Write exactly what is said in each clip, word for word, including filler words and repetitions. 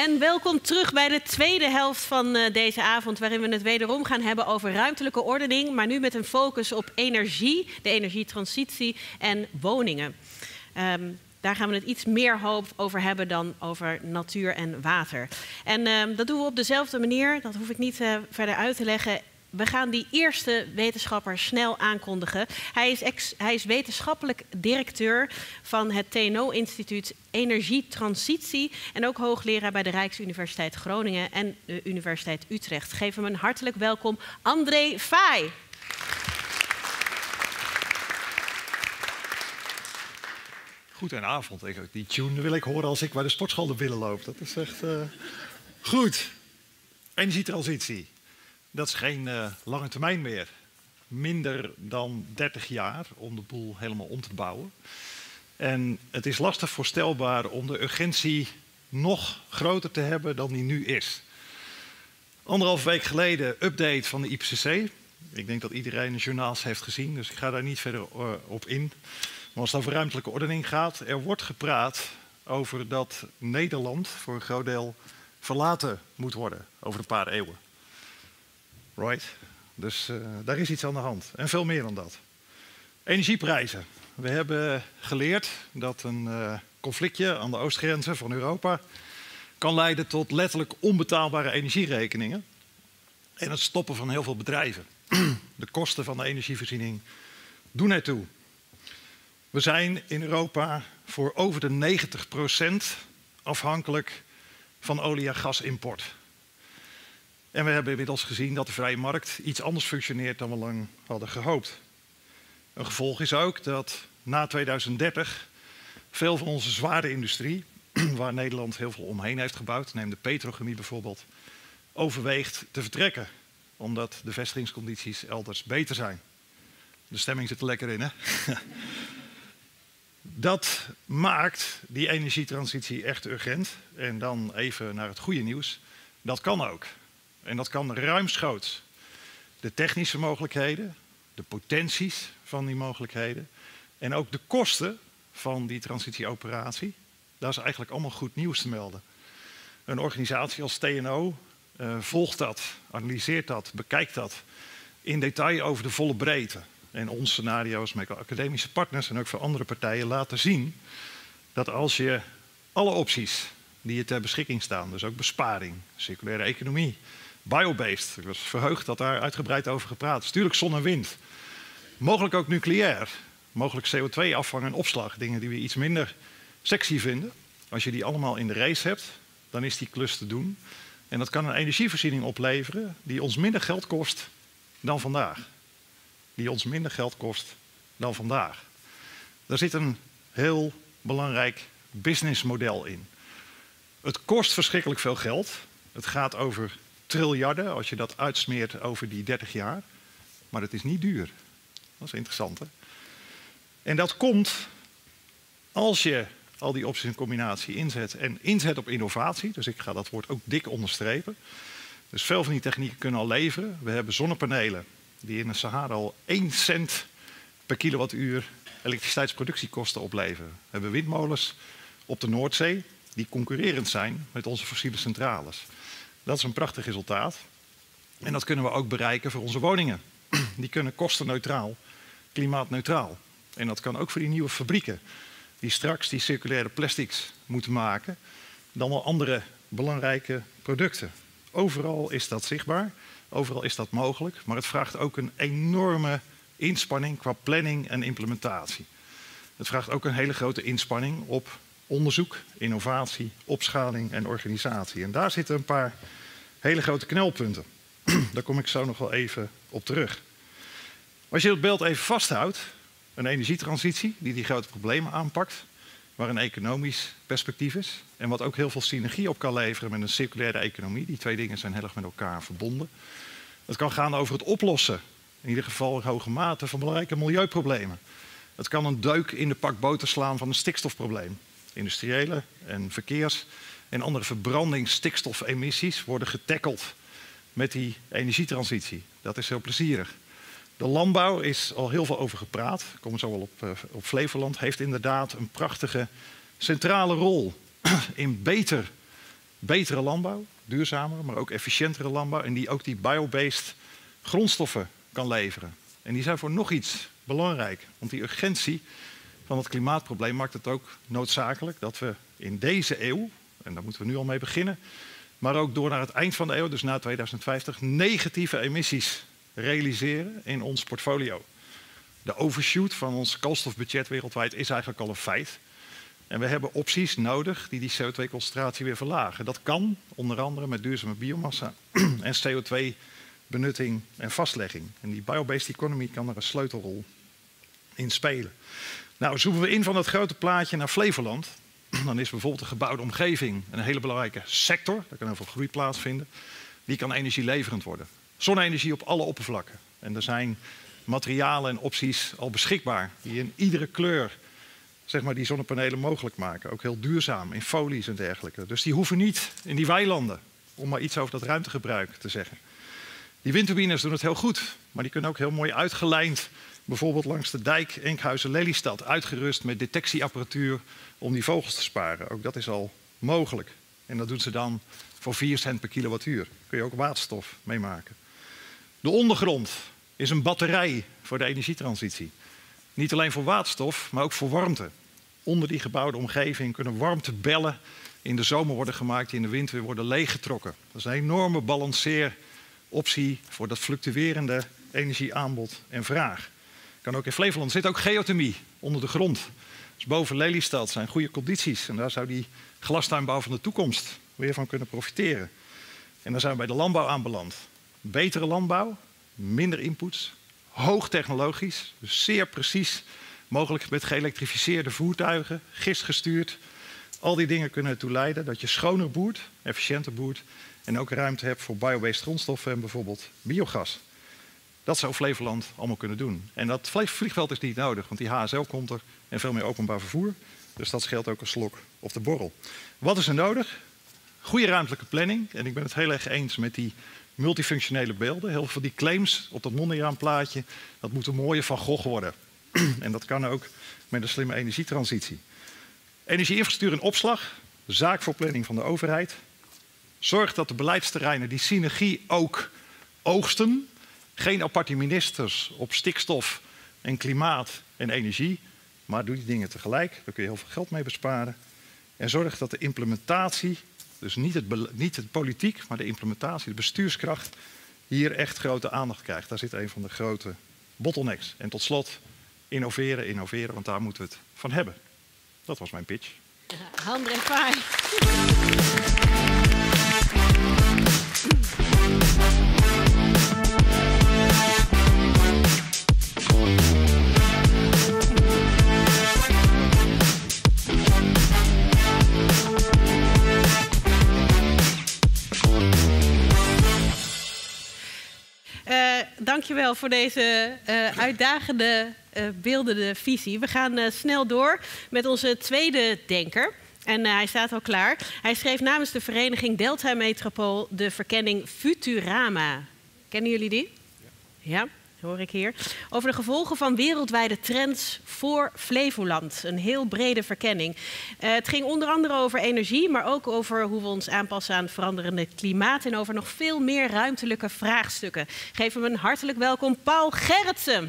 En welkom terug bij de tweede helft van uh, deze avond, waarin we het wederom gaan hebben over ruimtelijke ordening, maar nu met een focus op energie, de energietransitie en woningen. Um, Daar gaan we het iets meer over hebben dan over natuur en water. En uh, dat doen we op dezelfde manier, dat hoef ik niet uh, verder uit te leggen. We gaan die eerste wetenschapper snel aankondigen. Hij is, ex, hij is wetenschappelijk directeur van het T N O-instituut Energietransitie en ook hoogleraar bij de Rijksuniversiteit Groningen en de Universiteit Utrecht. Geef hem een hartelijk welkom, André Faye. Goedenavond. Die tune wil ik horen als ik bij de sportschool naar binnen loop. Dat is echt uh... goed. Energietransitie. Dat is geen uh, lange termijn meer. Minder dan dertig jaar om de boel helemaal om te bouwen. En het is lastig voorstelbaar om de urgentie nog groter te hebben dan die nu is. Anderhalf week geleden update van de I P C C. Ik denk dat iedereen de journaals heeft gezien, dus ik ga daar niet verder uh, op in. Maar als het over ruimtelijke ordening gaat, er wordt gepraat over dat Nederland voor een groot deel verlaten moet worden over een paar eeuwen. Right? Dus uh, daar is iets aan de hand. En veel meer dan dat. Energieprijzen. We hebben geleerd dat een uh, conflictje aan de oostgrenzen van Europa kan leiden tot letterlijk onbetaalbare energierekeningen en het stoppen van heel veel bedrijven. De kosten van de energievoorziening doen ertoe. We zijn in Europa voor over de negentig procent afhankelijk van olie- en gasimport. En we hebben inmiddels gezien dat de vrije markt iets anders functioneert dan we lang hadden gehoopt. Een gevolg is ook dat na tweeduizend dertig veel van onze zware industrie, waar Nederland heel veel omheen heeft gebouwd, neem de petrochemie bijvoorbeeld, overweegt te vertrekken. Omdat de vestigingscondities elders beter zijn. De stemming zit er lekker in, hè? Dat maakt die energietransitie echt urgent. En dan even naar het goede nieuws. Dat kan ook. En dat kan ruimschoots. De technische mogelijkheden, de potenties van die mogelijkheden en ook de kosten van die transitieoperatie, daar is eigenlijk allemaal goed nieuws te melden. Een organisatie als T N O uh, volgt dat, analyseert dat, bekijkt dat in detail over de volle breedte. En onze scenario's met academische partners en ook voor andere partijen laten zien dat als je alle opties die je ter beschikking staan, dus ook besparing, circulaire economie, biobased, ik was verheugd dat daar uitgebreid over gepraat is, natuurlijk zon en wind, mogelijk ook nucleair, mogelijk C O twee afvang en opslag, dingen die we iets minder sexy vinden. Als je die allemaal in de race hebt, dan is die klus te doen. En dat kan een energievoorziening opleveren die ons minder geld kost dan vandaag. Die ons minder geld kost dan vandaag. Daar zit een heel belangrijk businessmodel in. Het kost verschrikkelijk veel geld. Het gaat over triljarden als je dat uitsmeert over die dertig jaar. Maar het is niet duur. Dat is interessant, hè? En dat komt als je al die opties in combinatie inzet en inzet op innovatie. Dus ik ga dat woord ook dik onderstrepen. Dus veel van die technieken kunnen al leveren. We hebben zonnepanelen die in de Sahara al één cent per kilowattuur elektriciteitsproductiekosten opleveren. We hebben windmolens op de Noordzee die concurrerend zijn met onze fossiele centrales. Dat is een prachtig resultaat. En dat kunnen we ook bereiken voor onze woningen. Die kunnen kostenneutraal, klimaatneutraal. En dat kan ook voor die nieuwe fabrieken die straks die circulaire plastics moeten maken, dan wel andere belangrijke producten. Overal is dat zichtbaar, overal is dat mogelijk, maar het vraagt ook een enorme inspanning qua planning en implementatie. Het vraagt ook een hele grote inspanning op onderzoek, innovatie, opschaling en organisatie. En daar zitten een paar hele grote knelpunten. Daar kom ik zo nog wel even op terug. Als je het beeld even vasthoudt, een energietransitie die die grote problemen aanpakt, waar een economisch perspectief is en wat ook heel veel synergie op kan leveren met een circulaire economie. Die twee dingen zijn heel erg met elkaar verbonden. Het kan gaan over het oplossen, in ieder geval in hoge mate, van belangrijke milieuproblemen. Het kan een deuk in de pak boter slaan van een stikstofprobleem. Industriële en verkeers en andere verbrandingsstikstofemissies worden getackeld met die energietransitie. Dat is heel plezierig. De landbouw is al heel veel over gepraat. Ik kom zo wel op, uh, op Flevoland. Heeft inderdaad een prachtige centrale rol in beter betere landbouw, duurzamer, maar ook efficiëntere landbouw. En die ook die biobased grondstoffen kan leveren. En die zijn voor nog iets belangrijk. Want die urgentie van het klimaatprobleem maakt het ook noodzakelijk dat we in deze eeuw, en daar moeten we nu al mee beginnen, maar ook door naar het eind van de eeuw, dus na tweeduizend vijftig, negatieve emissies realiseren in ons portfolio. De overshoot van ons koolstofbudget wereldwijd is eigenlijk al een feit. En we hebben opties nodig die die C O twee concentratie weer verlagen. Dat kan onder andere met duurzame biomassa en C O twee benutting en vastlegging. En die biobased economy kan er een sleutelrol in spelen. Nou, zoomen we in van dat grote plaatje naar Flevoland. Dan is bijvoorbeeld de gebouwde omgeving een hele belangrijke sector. Daar kan heel veel groei plaatsvinden. Die kan energieleverend worden. Zonne-energie op alle oppervlakken. En er zijn materialen en opties al beschikbaar die in iedere kleur, zeg maar, die zonnepanelen mogelijk maken. Ook heel duurzaam, in folies en dergelijke. Dus die hoeven niet in die weilanden, om maar iets over dat ruimtegebruik te zeggen. Die windturbines doen het heel goed, maar die kunnen ook heel mooi uitgelijnd, bijvoorbeeld langs de dijk Enkhuizen-Lelystad, uitgerust met detectieapparatuur om die vogels te sparen. Ook dat is al mogelijk. En dat doen ze dan voor vier cent per kilowattuur. Daar kun je ook waterstof mee maken. De ondergrond is een batterij voor de energietransitie. Niet alleen voor waterstof, maar ook voor warmte. Onder die gebouwde omgeving kunnen warmtebellen in de zomer worden gemaakt die in de winter weer worden leeggetrokken. Dat is een enorme balanceeroptie voor dat fluctuerende energieaanbod en vraag. Kan ook in Flevoland zit ook geothermie onder de grond. Dus boven Lelystad zijn goede condities en daar zou die glastuinbouw van de toekomst weer van kunnen profiteren. En dan zijn we bij de landbouw aanbeland. Betere landbouw, minder inputs, hoogtechnologisch, dus zeer precies, mogelijk met geëlektrificeerde voertuigen, gistgestuurd. Al die dingen kunnen ertoe leiden dat je schoner boert, efficiënter boert en ook ruimte hebt voor biobased grondstoffen en bijvoorbeeld biogas. Dat zou Flevoland allemaal kunnen doen. En dat vliegveld is niet nodig, want die H S L komt er en veel meer openbaar vervoer. Dus dat scheelt ook een slok op de borrel. Wat is er nodig? Goede ruimtelijke planning. En ik ben het heel erg eens met die multifunctionele beelden. Heel veel van die claims op dat Mondriaan-plaatje, dat moet een mooie Van Gogh worden. En dat kan ook met een slimme energietransitie. Energieinfrastructuur en opslag, de zaak voor planning van de overheid. Zorg dat de beleidsterreinen die synergie ook oogsten. Geen aparte ministers op stikstof en klimaat en energie. Maar doe die dingen tegelijk, daar kun je heel veel geld mee besparen. En zorg dat de implementatie, dus niet het, niet het politiek, maar de implementatie, de bestuurskracht, hier echt grote aandacht krijgt. Daar zit een van de grote bottlenecks. En tot slot, innoveren, innoveren, want daar moeten we het van hebben. Dat was mijn pitch. André Vaai. Uh, dankjewel voor deze uh, uitdagende, uh, beeldende visie. We gaan uh, snel door met onze tweede denker. En uh, hij staat al klaar. Hij schreef namens de vereniging Delta Metropool de verkenning Futurama. Kennen jullie die? Ja. Ja, hoor ik hier. Over de gevolgen van wereldwijde trends voor Flevoland. Een heel brede verkenning. Uh, het ging onder andere over energie, maar ook over hoe we ons aanpassen aan het veranderende klimaat. En over nog veel meer ruimtelijke vraagstukken. Geef hem een hartelijk welkom, Paul Gerritsen.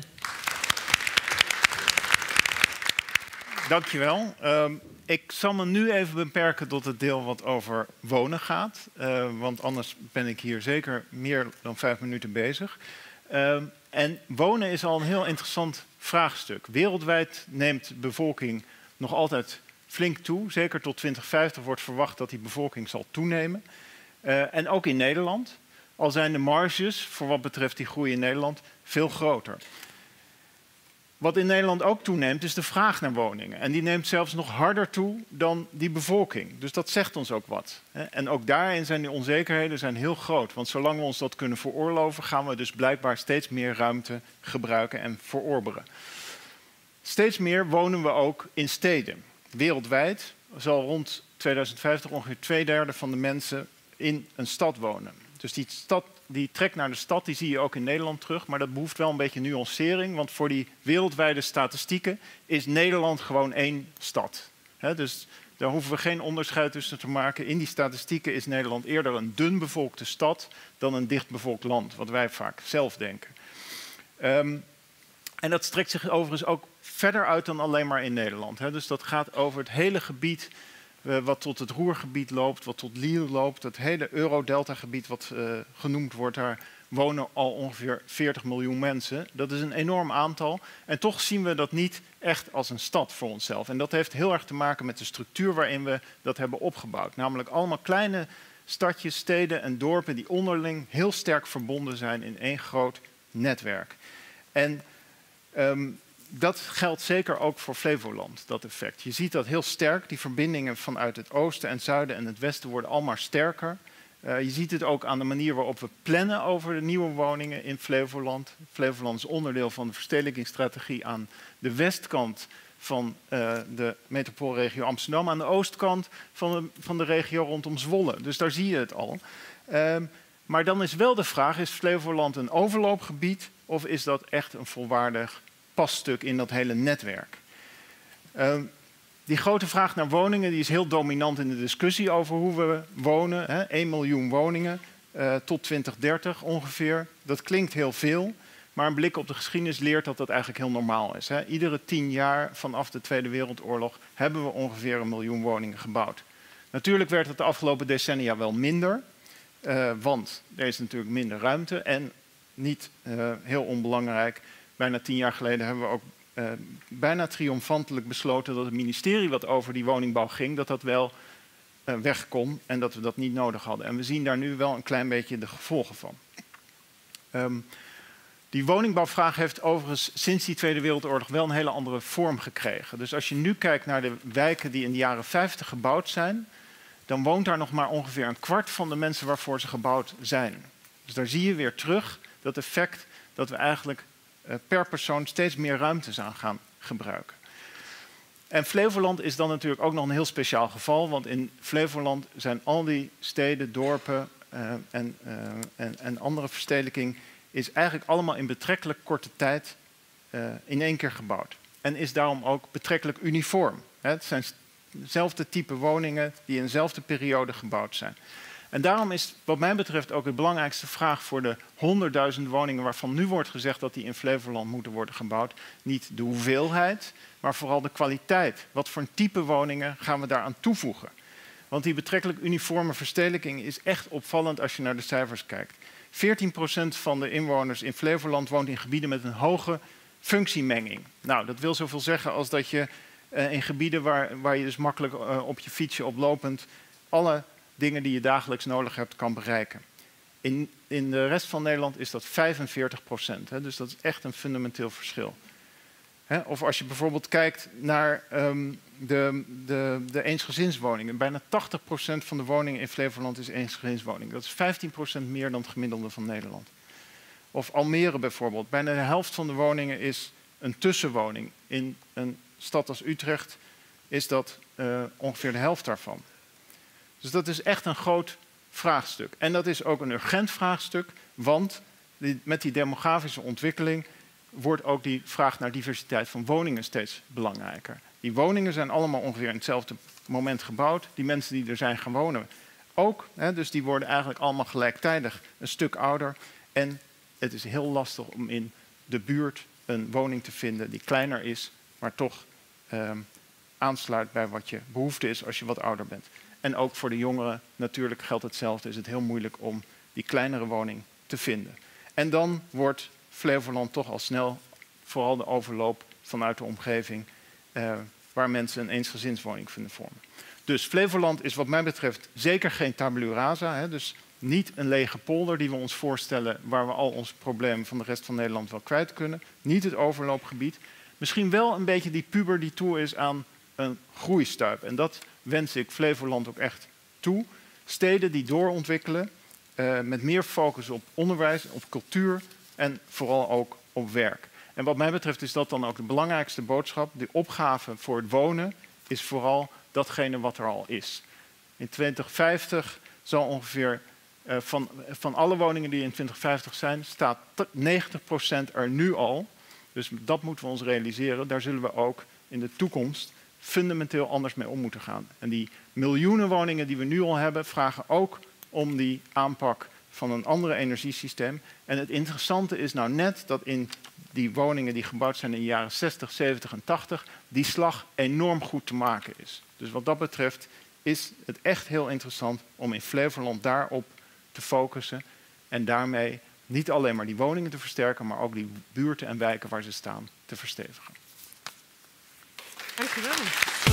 Dankjewel. Um, ik zal me nu even beperken tot het deel wat over wonen gaat. Uh, want anders ben ik hier zeker meer dan vijf minuten bezig. Uh, en wonen is al een heel interessant vraagstuk. Wereldwijd neemt de bevolking nog altijd flink toe. Zeker tot twintig vijftig wordt verwacht dat die bevolking zal toenemen. Uh, en ook in Nederland. Al zijn de marges voor wat betreft die groei in Nederland veel groter. Wat in Nederland ook toeneemt is de vraag naar woningen. En die neemt zelfs nog harder toe dan die bevolking. Dus dat zegt ons ook wat. En ook daarin zijn die onzekerheden zijn heel groot. Want zolang we ons dat kunnen veroorloven, gaan we dus blijkbaar steeds meer ruimte gebruiken en verorberen. Steeds meer wonen we ook in steden. Wereldwijd zal rond tweeduizend vijftig ongeveer twee derde van de mensen in een stad wonen. Dus die stad, die trek naar de stad, die zie je ook in Nederland terug. Maar dat behoeft wel een beetje nuancering. Want voor die wereldwijde statistieken is Nederland gewoon één stad. He, dus Daar hoeven we geen onderscheid tussen te maken. In die statistieken is Nederland eerder een dun bevolkte stad dan een dichtbevolkt land, wat wij vaak zelf denken. Um, en dat strekt zich overigens ook verder uit dan alleen maar in Nederland. Hè. Dus dat gaat over het hele gebied uh, wat tot het Roergebied loopt, wat tot Lille loopt. Het hele Euro-Delta-gebied wat uh, genoemd wordt, daar wonen al ongeveer veertig miljoen mensen. Dat is een enorm aantal. En toch zien we dat niet echt als een stad voor onszelf. En dat heeft heel erg te maken met de structuur waarin we dat hebben opgebouwd. Namelijk allemaal kleine stadjes, steden en dorpen die onderling heel sterk verbonden zijn in één groot netwerk. En um, dat geldt zeker ook voor Flevoland, dat effect. Je ziet dat heel sterk. Die verbindingen vanuit het oosten en zuiden en het westen worden allemaal sterker. Uh, je ziet het ook aan de manier waarop we plannen over de nieuwe woningen in Flevoland. Flevoland is onderdeel van de verstedelijkingsstrategie aan de westkant van uh, de metropoolregio Amsterdam, aan de oostkant van de, van de regio rondom Zwolle. Dus daar zie je het al. Uh, maar dan is wel de vraag, is Flevoland een overloopgebied of is dat echt een volwaardig passtuk in dat hele netwerk? Uh, Die grote vraag naar woningen die is heel dominant in de discussie over hoe we wonen. Hè? één miljoen woningen uh, tot twintig dertig ongeveer. Dat klinkt heel veel, maar een blik op de geschiedenis leert dat dat eigenlijk heel normaal is. Hè? Iedere tien jaar vanaf de Tweede Wereldoorlog hebben we ongeveer een miljoen woningen gebouwd. Natuurlijk werd het de afgelopen decennia wel minder, uh, want er is natuurlijk minder ruimte. En niet uh, heel onbelangrijk, bijna tien jaar geleden hebben we ook Uh, bijna triomfantelijk besloten dat het ministerie wat over die woningbouw ging, dat dat wel uh, weg kon en dat we dat niet nodig hadden. En we zien daar nu wel een klein beetje de gevolgen van. Um, die woningbouwvraag heeft overigens sinds die Tweede Wereldoorlog wel een hele andere vorm gekregen. Dus als je nu kijkt naar de wijken die in de jaren vijftig gebouwd zijn, dan woont daar nog maar ongeveer een kwart van de mensen waarvoor ze gebouwd zijn. Dus daar zie je weer terug dat effect dat we eigenlijk per persoon steeds meer ruimtes aan gaan gebruiken. En Flevoland is dan natuurlijk ook nog een heel speciaal geval, want in Flevoland zijn al die steden, dorpen uh, en, uh, en, en andere verstedelijking is eigenlijk allemaal in betrekkelijk korte tijd uh, in één keer gebouwd. En is daarom ook betrekkelijk uniform. Het zijn dezelfde type woningen die in dezelfde periode gebouwd zijn. En daarom is wat mij betreft ook de belangrijkste vraag voor de honderdduizend woningen waarvan nu wordt gezegd dat die in Flevoland moeten worden gebouwd, niet de hoeveelheid, maar vooral de kwaliteit. Wat voor een type woningen gaan we daaraan toevoegen? Want die betrekkelijk uniforme verstedelijking is echt opvallend als je naar de cijfers kijkt. veertien procent van de inwoners in Flevoland woont in gebieden met een hoge functiemenging. Nou, dat wil zoveel zeggen als dat je uh, in gebieden waar, waar je dus makkelijk uh, op je fietsje oplopend alle dingen die je dagelijks nodig hebt kan bereiken. In, in de rest van Nederland is dat vijfenveertig procent. Hè, dus dat is echt een fundamenteel verschil. Hè, of als je bijvoorbeeld kijkt naar um, de, de, de eensgezinswoningen. Bijna tachtig procent van de woningen in Flevoland is eensgezinswoning. Dat is vijftien procent meer dan het gemiddelde van Nederland. Of Almere bijvoorbeeld. Bijna de helft van de woningen is een tussenwoning. In een stad als Utrecht is dat uh, ongeveer de helft daarvan. Dus dat is echt een groot vraagstuk. En dat is ook een urgent vraagstuk, want die, met die demografische ontwikkeling wordt ook die vraag naar diversiteit van woningen steeds belangrijker. Die woningen zijn allemaal ongeveer in hetzelfde moment gebouwd. Die mensen die er zijn gaan wonen ook. Hè, dus die worden eigenlijk allemaal gelijktijdig een stuk ouder. En het is heel lastig om in de buurt een woning te vinden die kleiner is, maar toch eh, aansluit bij wat je behoefte is als je wat ouder bent. En ook voor de jongeren natuurlijk geldt hetzelfde. Is het heel moeilijk om die kleinere woning te vinden. En dan wordt Flevoland toch al snel vooral de overloop vanuit de omgeving eh, waar mensen een eensgezinswoning vinden vormen. Dus Flevoland is wat mij betreft zeker geen tabula rasa. Hè, dus niet een lege polder die we ons voorstellen waar we al onze problemen van de rest van Nederland wel kwijt kunnen. Niet het overloopgebied. Misschien wel een beetje die puber die toe is aan een groeistuip. En dat wens ik Flevoland ook echt toe. Steden die doorontwikkelen uh, met meer focus op onderwijs, op cultuur en vooral ook op werk. En wat mij betreft is dat dan ook de belangrijkste boodschap. De opgave voor het wonen is vooral datgene wat er al is. In twintig vijftig zal ongeveer uh, van, van alle woningen die in twintig vijftig zijn, staat negentig procent er nu al. Dus dat moeten we ons realiseren. Daar zullen we ook in de toekomst fundamenteel anders mee om moeten gaan. En die miljoenen woningen die we nu al hebben, vragen ook om die aanpak van een andere energiesysteem. En het interessante is nou net dat in die woningen die gebouwd zijn in de jaren zestig, zeventig en tachtig, die slag enorm goed te maken is. Dus wat dat betreft is het echt heel interessant om in Flevoland daarop te focussen en daarmee niet alleen maar die woningen te versterken, maar ook die buurten en wijken waar ze staan te verstevigen. Dank u wel.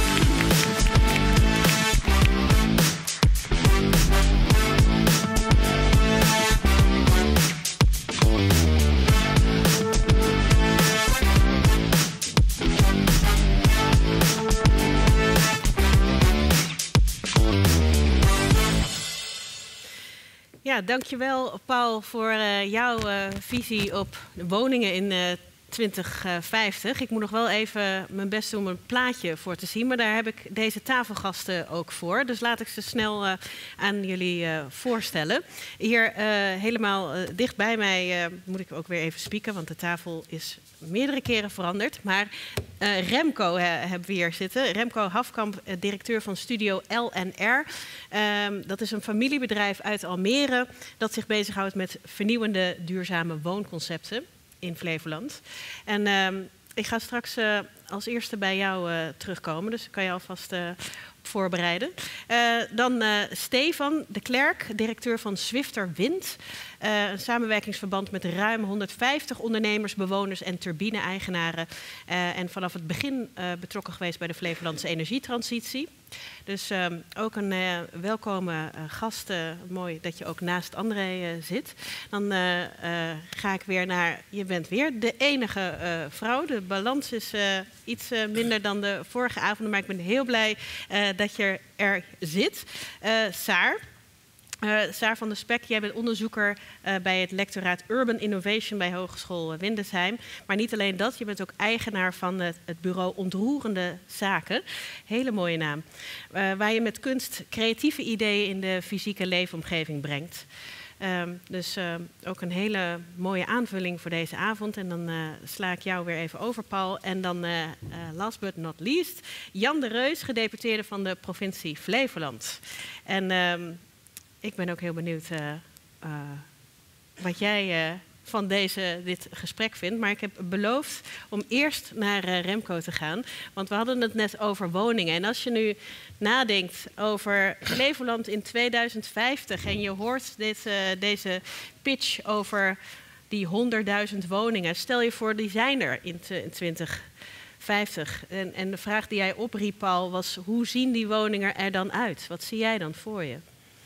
Ja, dankjewel Paul voor uh, jouw uh, visie op de woningen in uh, twintig vijftig. Ik moet nog wel even mijn best doen om een plaatje voor te zien, maar daar heb ik deze tafelgasten ook voor. Dus laat ik ze snel uh, aan jullie uh, voorstellen. Hier uh, helemaal uh, dicht bij mij uh, moet ik ook weer even spieken, want de tafel is meerdere keren veranderd. Maar uh, Remco uh, hebben we hier zitten. Remco Hafkamp, uh, directeur van studio L en R. Um, dat is een familiebedrijf uit Almere dat zich bezighoudt met vernieuwende duurzame woonconcepten in Flevoland. En uh, ik ga straks uh, als eerste bij jou uh, terugkomen, dus kan je alvast uh, op voorbereiden. Uh, dan uh, Stefan de Klerk, directeur van Zwifter Wind. Uh, een samenwerkingsverband met ruim honderdvijftig ondernemers, bewoners en turbine-eigenaren. Uh, en vanaf het begin uh, betrokken geweest bij de Flevolandse energietransitie. Dus uh, ook een uh, welkome uh, gast. Uh, mooi dat je ook naast André uh, zit. Dan uh, uh, ga ik weer naar... Je bent weer de enige uh, vrouw. De balans is uh, iets uh, minder dan de vorige avond. Maar ik ben heel blij uh, dat je er zit. Uh, Saar. Uh, Saar van der Spek, jij bent onderzoeker uh, bij het lectoraat Urban Innovation bij Hogeschool Windesheim. Maar niet alleen dat, je bent ook eigenaar van het, het bureau Ontroerende Zaken. Hele mooie naam. Uh, waar je met kunst creatieve ideeën in de fysieke leefomgeving brengt. Uh, dus uh, ook een hele mooie aanvulling voor deze avond. En dan uh, sla ik jou weer even over, Paul. En dan, uh, uh, last but not least, Jan de Reus, gedeputeerde van de provincie Flevoland. En... Uh, Ik ben ook heel benieuwd uh, uh, wat jij uh, van deze, dit gesprek vindt. Maar ik heb beloofd om eerst naar uh, Remco te gaan. Want we hadden het net over woningen. En als je nu nadenkt over Flevoland in tweeduizend vijftig... en je hoort dit, uh, deze pitch over die honderdduizend woningen. Stel je voor, die zijn er in, in twintig vijftig. En, en de vraag die jij opriep, Paul, was... hoe zien die woningen er dan uit? Wat zie jij dan voor je?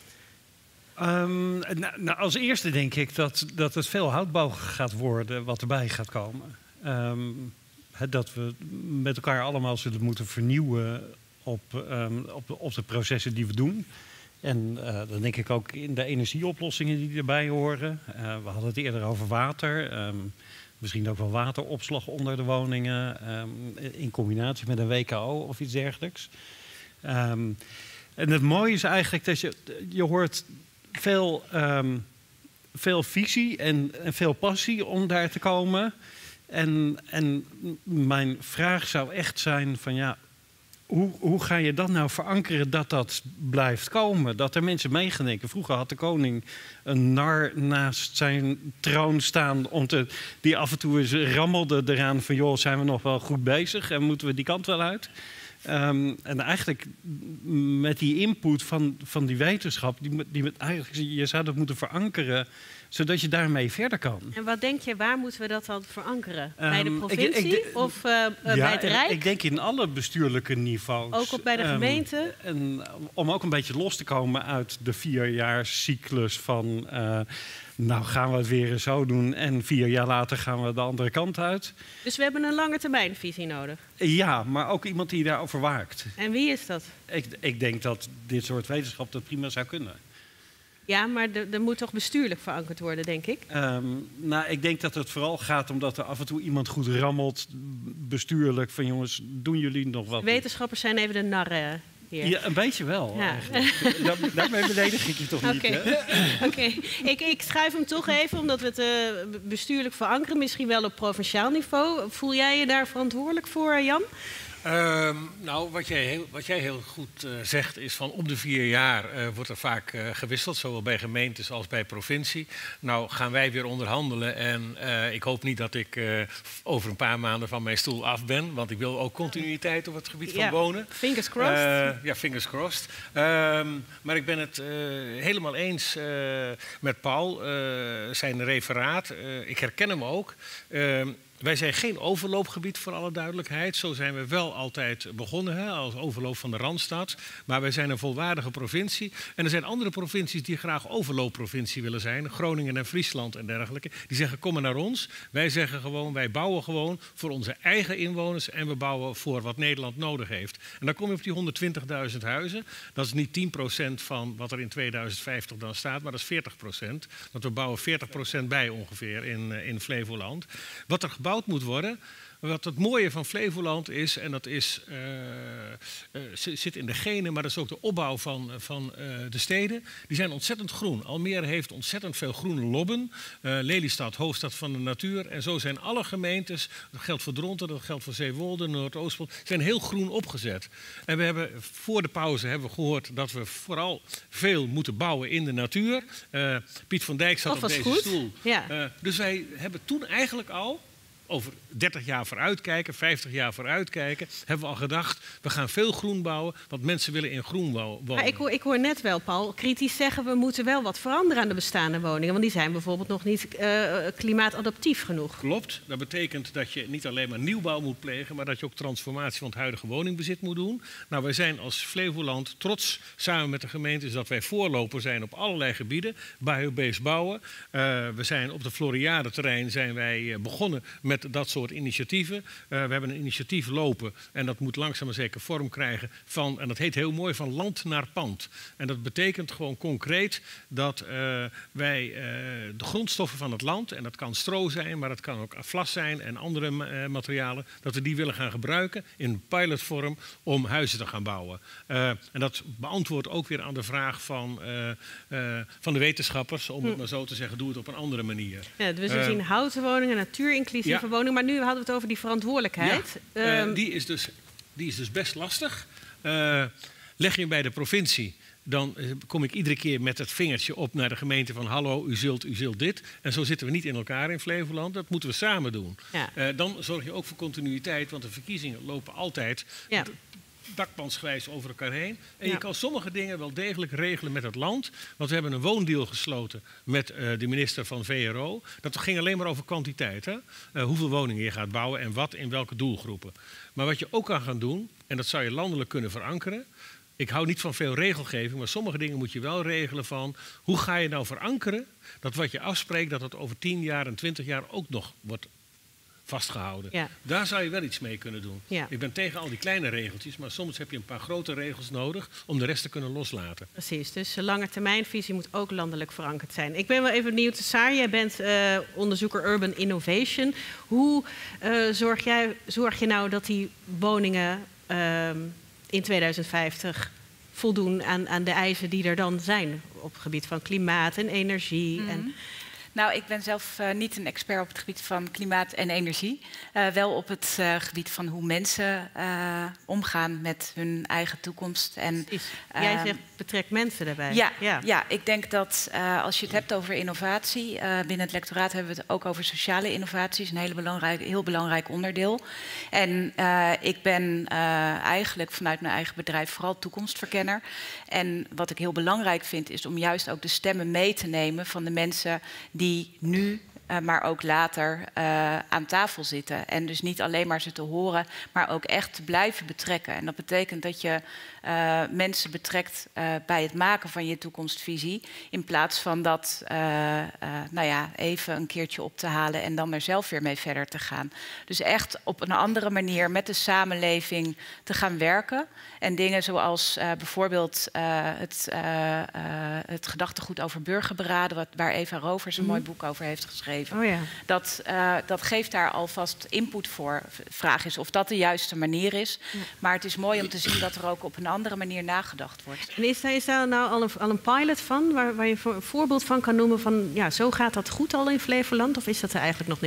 Um, nou, nou, als eerste denk ik dat, dat het veel houtbouw gaat worden wat erbij gaat komen. Um, dat we met elkaar allemaal zullen moeten vernieuwen op, um, op, op de processen die we doen. En uh, dan denk ik ook in de energieoplossingen die erbij horen. Uh, we hadden het eerder over water. Um, misschien ook wel wateropslag onder de woningen. Um, in combinatie met een W K O of iets dergelijks. Um, en het mooie is eigenlijk dat je, je hoort... Veel, um, veel visie en, en veel passie om daar te komen. En, en mijn vraag zou echt zijn van ja, hoe, hoe ga je dat nou verankeren dat dat blijft komen? Dat er mensen mee gaan denken. Vroeger had de koning een nar naast zijn troon staan om te, die af en toe eens rammelde eraan van joh, zijn we nog wel goed bezig en moeten we die kant wel uit? Um, en eigenlijk met die input van, van die wetenschap, die, die, eigenlijk, je zou dat moeten verankeren, zodat je daarmee verder kan. En wat denk je, waar moeten we dat dan verankeren? Um, bij de provincie ik, ik, of uh, ja, bij het Rijk? Ik denk in alle bestuurlijke niveaus. Ook op bij de gemeente? Um, en om ook een beetje los te komen uit de vierjaarscyclus van... Uh, nou gaan we het weer zo doen en vier jaar later gaan we de andere kant uit. Dus we hebben een lange termijnvisie nodig? Ja, maar ook iemand die daarover waakt. En wie is dat? Ik, ik denk dat dit soort wetenschap dat prima zou kunnen. Ja, maar er moet toch bestuurlijk verankerd worden, denk ik? Um, nou, ik denk dat het vooral gaat omdat er af en toe iemand goed rammelt, bestuurlijk, van jongens, doen jullie nog wat? Wetenschappers zijn even de narren. Hier. Ja, een beetje wel. Ja. Daar, daarmee beledig ik je toch niet. Oké, okay. ik, ik schuif hem toch even, omdat we het uh, bestuurlijk verankeren. Misschien wel op provinciaal niveau. Voel jij je daar verantwoordelijk voor, Jan? Um, nou, wat jij heel, wat jij heel goed uh, zegt is van om de vier jaar uh, wordt er vaak uh, gewisseld, zowel bij gemeentes als bij provincie. Nou gaan wij weer onderhandelen en uh, ik hoop niet dat ik uh, over een paar maanden van mijn stoel af ben, want ik wil ook continuïteit op het gebied van ja, wonen. Fingers crossed. Uh, ja, fingers crossed. Um, maar ik ben het uh, helemaal eens uh, met Paul, uh, zijn referaat. Uh, ik herken hem ook. Uh, Wij zijn geen overloopgebied, voor alle duidelijkheid. Zo zijn we wel altijd begonnen, hè, als overloop van de Randstad. Maar wij zijn een volwaardige provincie. En er zijn andere provincies die graag overloopprovincie willen zijn. Groningen en Friesland en dergelijke. Die zeggen, kom maar naar ons. Wij zeggen gewoon, wij bouwen gewoon voor onze eigen inwoners. En we bouwen voor wat Nederland nodig heeft. En dan kom je op die honderdtwintigduizend huizen. Dat is niet tien procent van wat er in tweeduizend vijftig dan staat. Maar dat is veertig procent. Want we bouwen veertig procent bij ongeveer in, in Flevoland. Wat er gebouwd moet worden. Wat het mooie van Flevoland is, en dat is, uh, uh, zit in de genen, maar dat is ook de opbouw van, van uh, de steden. Die zijn ontzettend groen. Almere heeft ontzettend veel groene lobben. Uh, Lelystad, hoofdstad van de natuur. En zo zijn alle gemeentes, dat geldt voor Dronten, dat geldt voor Zeewolde, Noordoostpol, zijn heel groen opgezet. En we hebben voor de pauze hebben we gehoord dat we vooral veel moeten bouwen in de natuur. Uh, Piet van Dijk zat op deze goed. stoel. Ja. Uh, dus wij hebben toen eigenlijk al, over dertig jaar vooruitkijken, vijftig jaar vooruitkijken, hebben we al gedacht, we gaan veel groen bouwen, want mensen willen in groen wonen. Maar ik hoor, ik hoor net wel, Paul, kritisch zeggen, we moeten wel wat veranderen aan de bestaande woningen, want die zijn bijvoorbeeld nog niet uh, klimaatadaptief genoeg. Klopt, dat betekent dat je niet alleen maar nieuwbouw moet plegen, maar dat je ook transformatie van het huidige woningbezit moet doen. Nou, wij zijn als Flevoland trots, samen met de gemeentes, dat wij voorloper zijn op allerlei gebieden, biobased bouwen. Uh, we zijn op de Floriade terrein zijn wij uh, begonnen met met dat soort initiatieven. Uh, we hebben een initiatief lopen en dat moet langzaam maar zeker vorm krijgen van, en dat heet heel mooi, van land naar pand. En dat betekent gewoon concreet dat uh, wij uh, de grondstoffen van het land, en dat kan stro zijn, maar dat kan ook vlas zijn en andere uh, materialen, dat we die willen gaan gebruiken in pilotvorm om huizen te gaan bouwen. Uh, en dat beantwoordt ook weer aan de vraag van, uh, uh, van de wetenschappers, om het maar zo te zeggen, doe het op een andere manier. Ja, dus we Uh, zien houten woningen, natuurinclusieve ja. woningen, maar nu hadden we het over die verantwoordelijkheid. Ja, Um, uh, die, is dus, die is dus best lastig. Uh, leg je hem bij de provincie, dan uh, kom ik iedere keer met het vingertje op naar de gemeente van hallo, u zult, u zult dit. En zo zitten we niet in elkaar in Flevoland, dat moeten we samen doen. Ja. Uh, dan zorg je ook voor continuïteit, want de verkiezingen lopen altijd Ja. dakpansgewijs over elkaar heen. En Ja. je kan sommige dingen wel degelijk regelen met het land. Want we hebben een woondeal gesloten met uh, de minister van V R O. Dat ging alleen maar over kwantiteit. Hè? Uh, hoeveel woningen je gaat bouwen en wat in welke doelgroepen. Maar wat je ook kan gaan doen, en dat zou je landelijk kunnen verankeren. Ik hou niet van veel regelgeving, maar sommige dingen moet je wel regelen van hoe ga je nou verankeren dat wat je afspreekt, dat het over tien jaar en twintig jaar ook nog wordt vastgehouden. Ja. Daar zou je wel iets mee kunnen doen. Ja. Ik ben tegen al die kleine regeltjes, maar soms heb je een paar grote regels nodig om de rest te kunnen loslaten. Precies, dus de lange termijnvisie moet ook landelijk verankerd zijn. Ik ben wel even benieuwd, Saar, jij bent uh, onderzoeker Urban Innovation. Hoe uh, zorg, jij, zorg je nou dat die woningen uh, in tweeduizend vijftig voldoen aan, aan de eisen die er dan zijn op het gebied van klimaat en energie? Mm-hmm. en Nou, ik ben zelf uh, niet een expert op het gebied van klimaat en energie. Uh, wel op het uh, gebied van hoe mensen uh, omgaan met hun eigen toekomst. En, Precies. Jij uh, zegt betrek mensen daarbij. Ja, ja. ja, ik denk dat uh, als je het hebt over innovatie, uh, binnen het lectoraat hebben we het ook over sociale innovaties, een hele belangrijk, heel belangrijk onderdeel. En uh, ik ben uh, eigenlijk vanuit mijn eigen bedrijf vooral toekomstverkenner. En wat ik heel belangrijk vind is om juist ook de stemmen mee te nemen van de mensen die nu, uh, maar ook later uh, aan tafel zitten. En dus niet alleen maar ze te horen, maar ook echt te blijven betrekken. En dat betekent dat je uh, mensen betrekt uh, bij het maken van je toekomstvisie, in plaats van dat uh, uh, nou ja, even een keertje op te halen en dan er zelf weer mee verder te gaan. Dus echt op een andere manier met de samenleving te gaan werken. En dingen zoals uh, bijvoorbeeld uh, het, uh, uh, het gedachtegoed over burgerberaden, wat, waar Eva Rovers een mm-hmm. mooi boek over heeft geschreven. Oh ja. dat, uh, dat geeft daar alvast input voor. Vraag is of dat de juiste manier is. Ja. Maar het is mooi om te zien dat er ook op een andere manier nagedacht wordt. En is daar, is daar nou al een, al een pilot van, waar, waar je een voorbeeld van kan noemen van, ja, zo gaat dat goed al in Flevoland, of is dat er eigenlijk nog niet?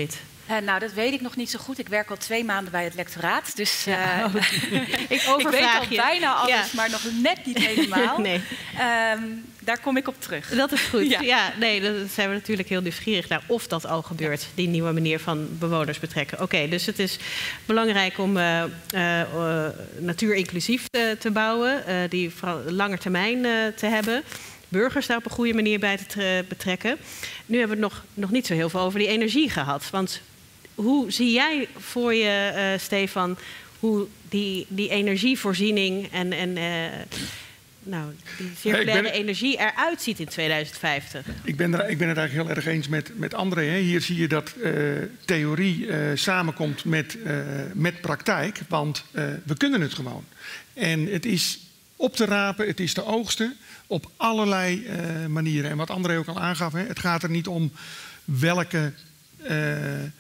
Uh, nou, dat weet ik nog niet zo goed. Ik werk al twee maanden bij het lectoraat. Dus uh, ja, oh. ik overvraag ik weet al je. bijna alles, ja. maar nog net niet helemaal. nee. um, daar kom ik op terug. Dat is goed. ja. ja, nee, daar zijn we natuurlijk heel nieuwsgierig naar of dat al gebeurt, ja. die nieuwe manier van bewoners betrekken. Oké, okay, dus het is belangrijk om uh, uh, uh, natuurinclusief te, te bouwen, uh, die lange termijn uh, te hebben. Burgers daar op een goede manier bij te betrekken. Nu hebben we het nog, nog niet zo heel veel over die energie gehad. Want hoe zie jij voor je, uh, Stefan, hoe die, die energievoorziening en, en uh, nou, die circulaire ben, energie eruit ziet in tweeduizend vijftig? Ik ben, er, ik ben het eigenlijk heel erg eens met, met André. Hè. Hier zie je dat uh, theorie uh, samenkomt met, uh, met praktijk. Want uh, we kunnen het gewoon. En het is op te rapen, het is te oogsten op allerlei uh, manieren. En wat André ook al aangaf, hè, het gaat er niet om welke, uh,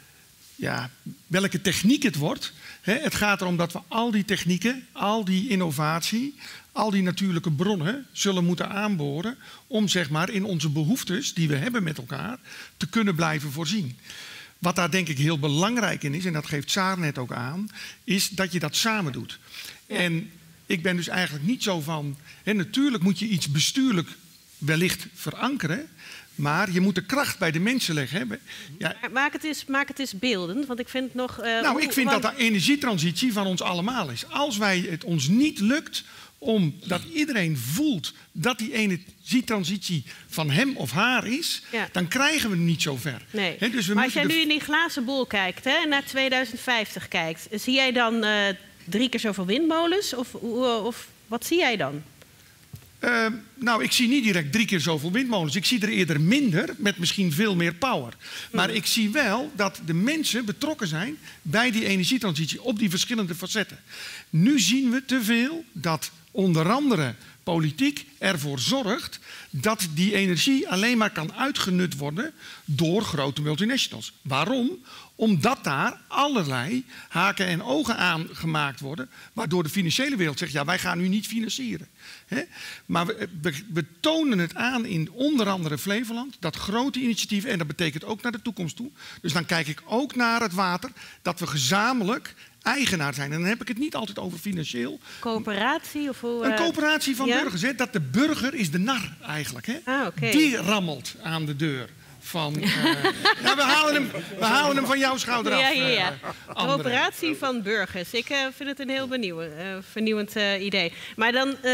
ja, welke techniek het wordt. Hè. Het gaat erom dat we al die technieken, al die innovatie, al die natuurlijke bronnen zullen moeten aanboren om zeg maar in onze behoeftes die we hebben met elkaar te kunnen blijven voorzien. Wat daar denk ik heel belangrijk in is, en dat geeft Saar net ook aan, is dat je dat samen doet. Ja. En ik ben dus eigenlijk niet zo van, hè, natuurlijk moet je iets bestuurlijk wellicht verankeren, maar je moet de kracht bij de mensen leggen. Hè. Ja. Maak het eens, maak het eens beeldend, want ik vind nog... Uh, nou, hoe, ik vind want... dat de energietransitie van ons allemaal is. Als wij het ons niet lukt omdat iedereen voelt dat die energietransitie van hem of haar is, ja. dan krijgen we het niet zo ver. Nee. He, dus we maar als jij de... nu in die glazen bol kijkt, hè, naar tweeduizend vijftig kijkt, zie jij dan uh, drie keer zoveel windmolens? Of, of wat zie jij dan? Uh, nou, ik zie niet direct drie keer zoveel windmolens. Ik zie er eerder minder, met misschien veel meer power. Maar mm. ik zie wel dat de mensen betrokken zijn bij die energietransitie op die verschillende facetten. Nu zien we te veel dat onder andere politiek ervoor zorgt dat die energie alleen maar kan uitgenut worden door grote multinationals. Waarom? Omdat daar allerlei haken en ogen aan gemaakt worden, waardoor de financiële wereld zegt, ja, wij gaan u niet financieren. He? Maar we, we, we tonen het aan in onder andere Flevoland, dat grote initiatieven, en dat betekent ook naar de toekomst toe. Dus dan kijk ik ook naar het water, dat we gezamenlijk eigenaar zijn. En dan heb ik het niet altijd over financieel. Coöperatie? Of hoe, uh... Een coöperatie van ja? burgers. Hè? Dat de burger is de nar eigenlijk. Hè? Ah, okay. Die rammelt aan de deur. Van, uh... ja, we, halen hem, we halen hem van jouw schouder af. Ja, ja, ja. Uh, Coöperatie van burgers. Ik uh, vind het een heel benieuwend, uh, vernieuwend uh, idee. Maar dan... Uh...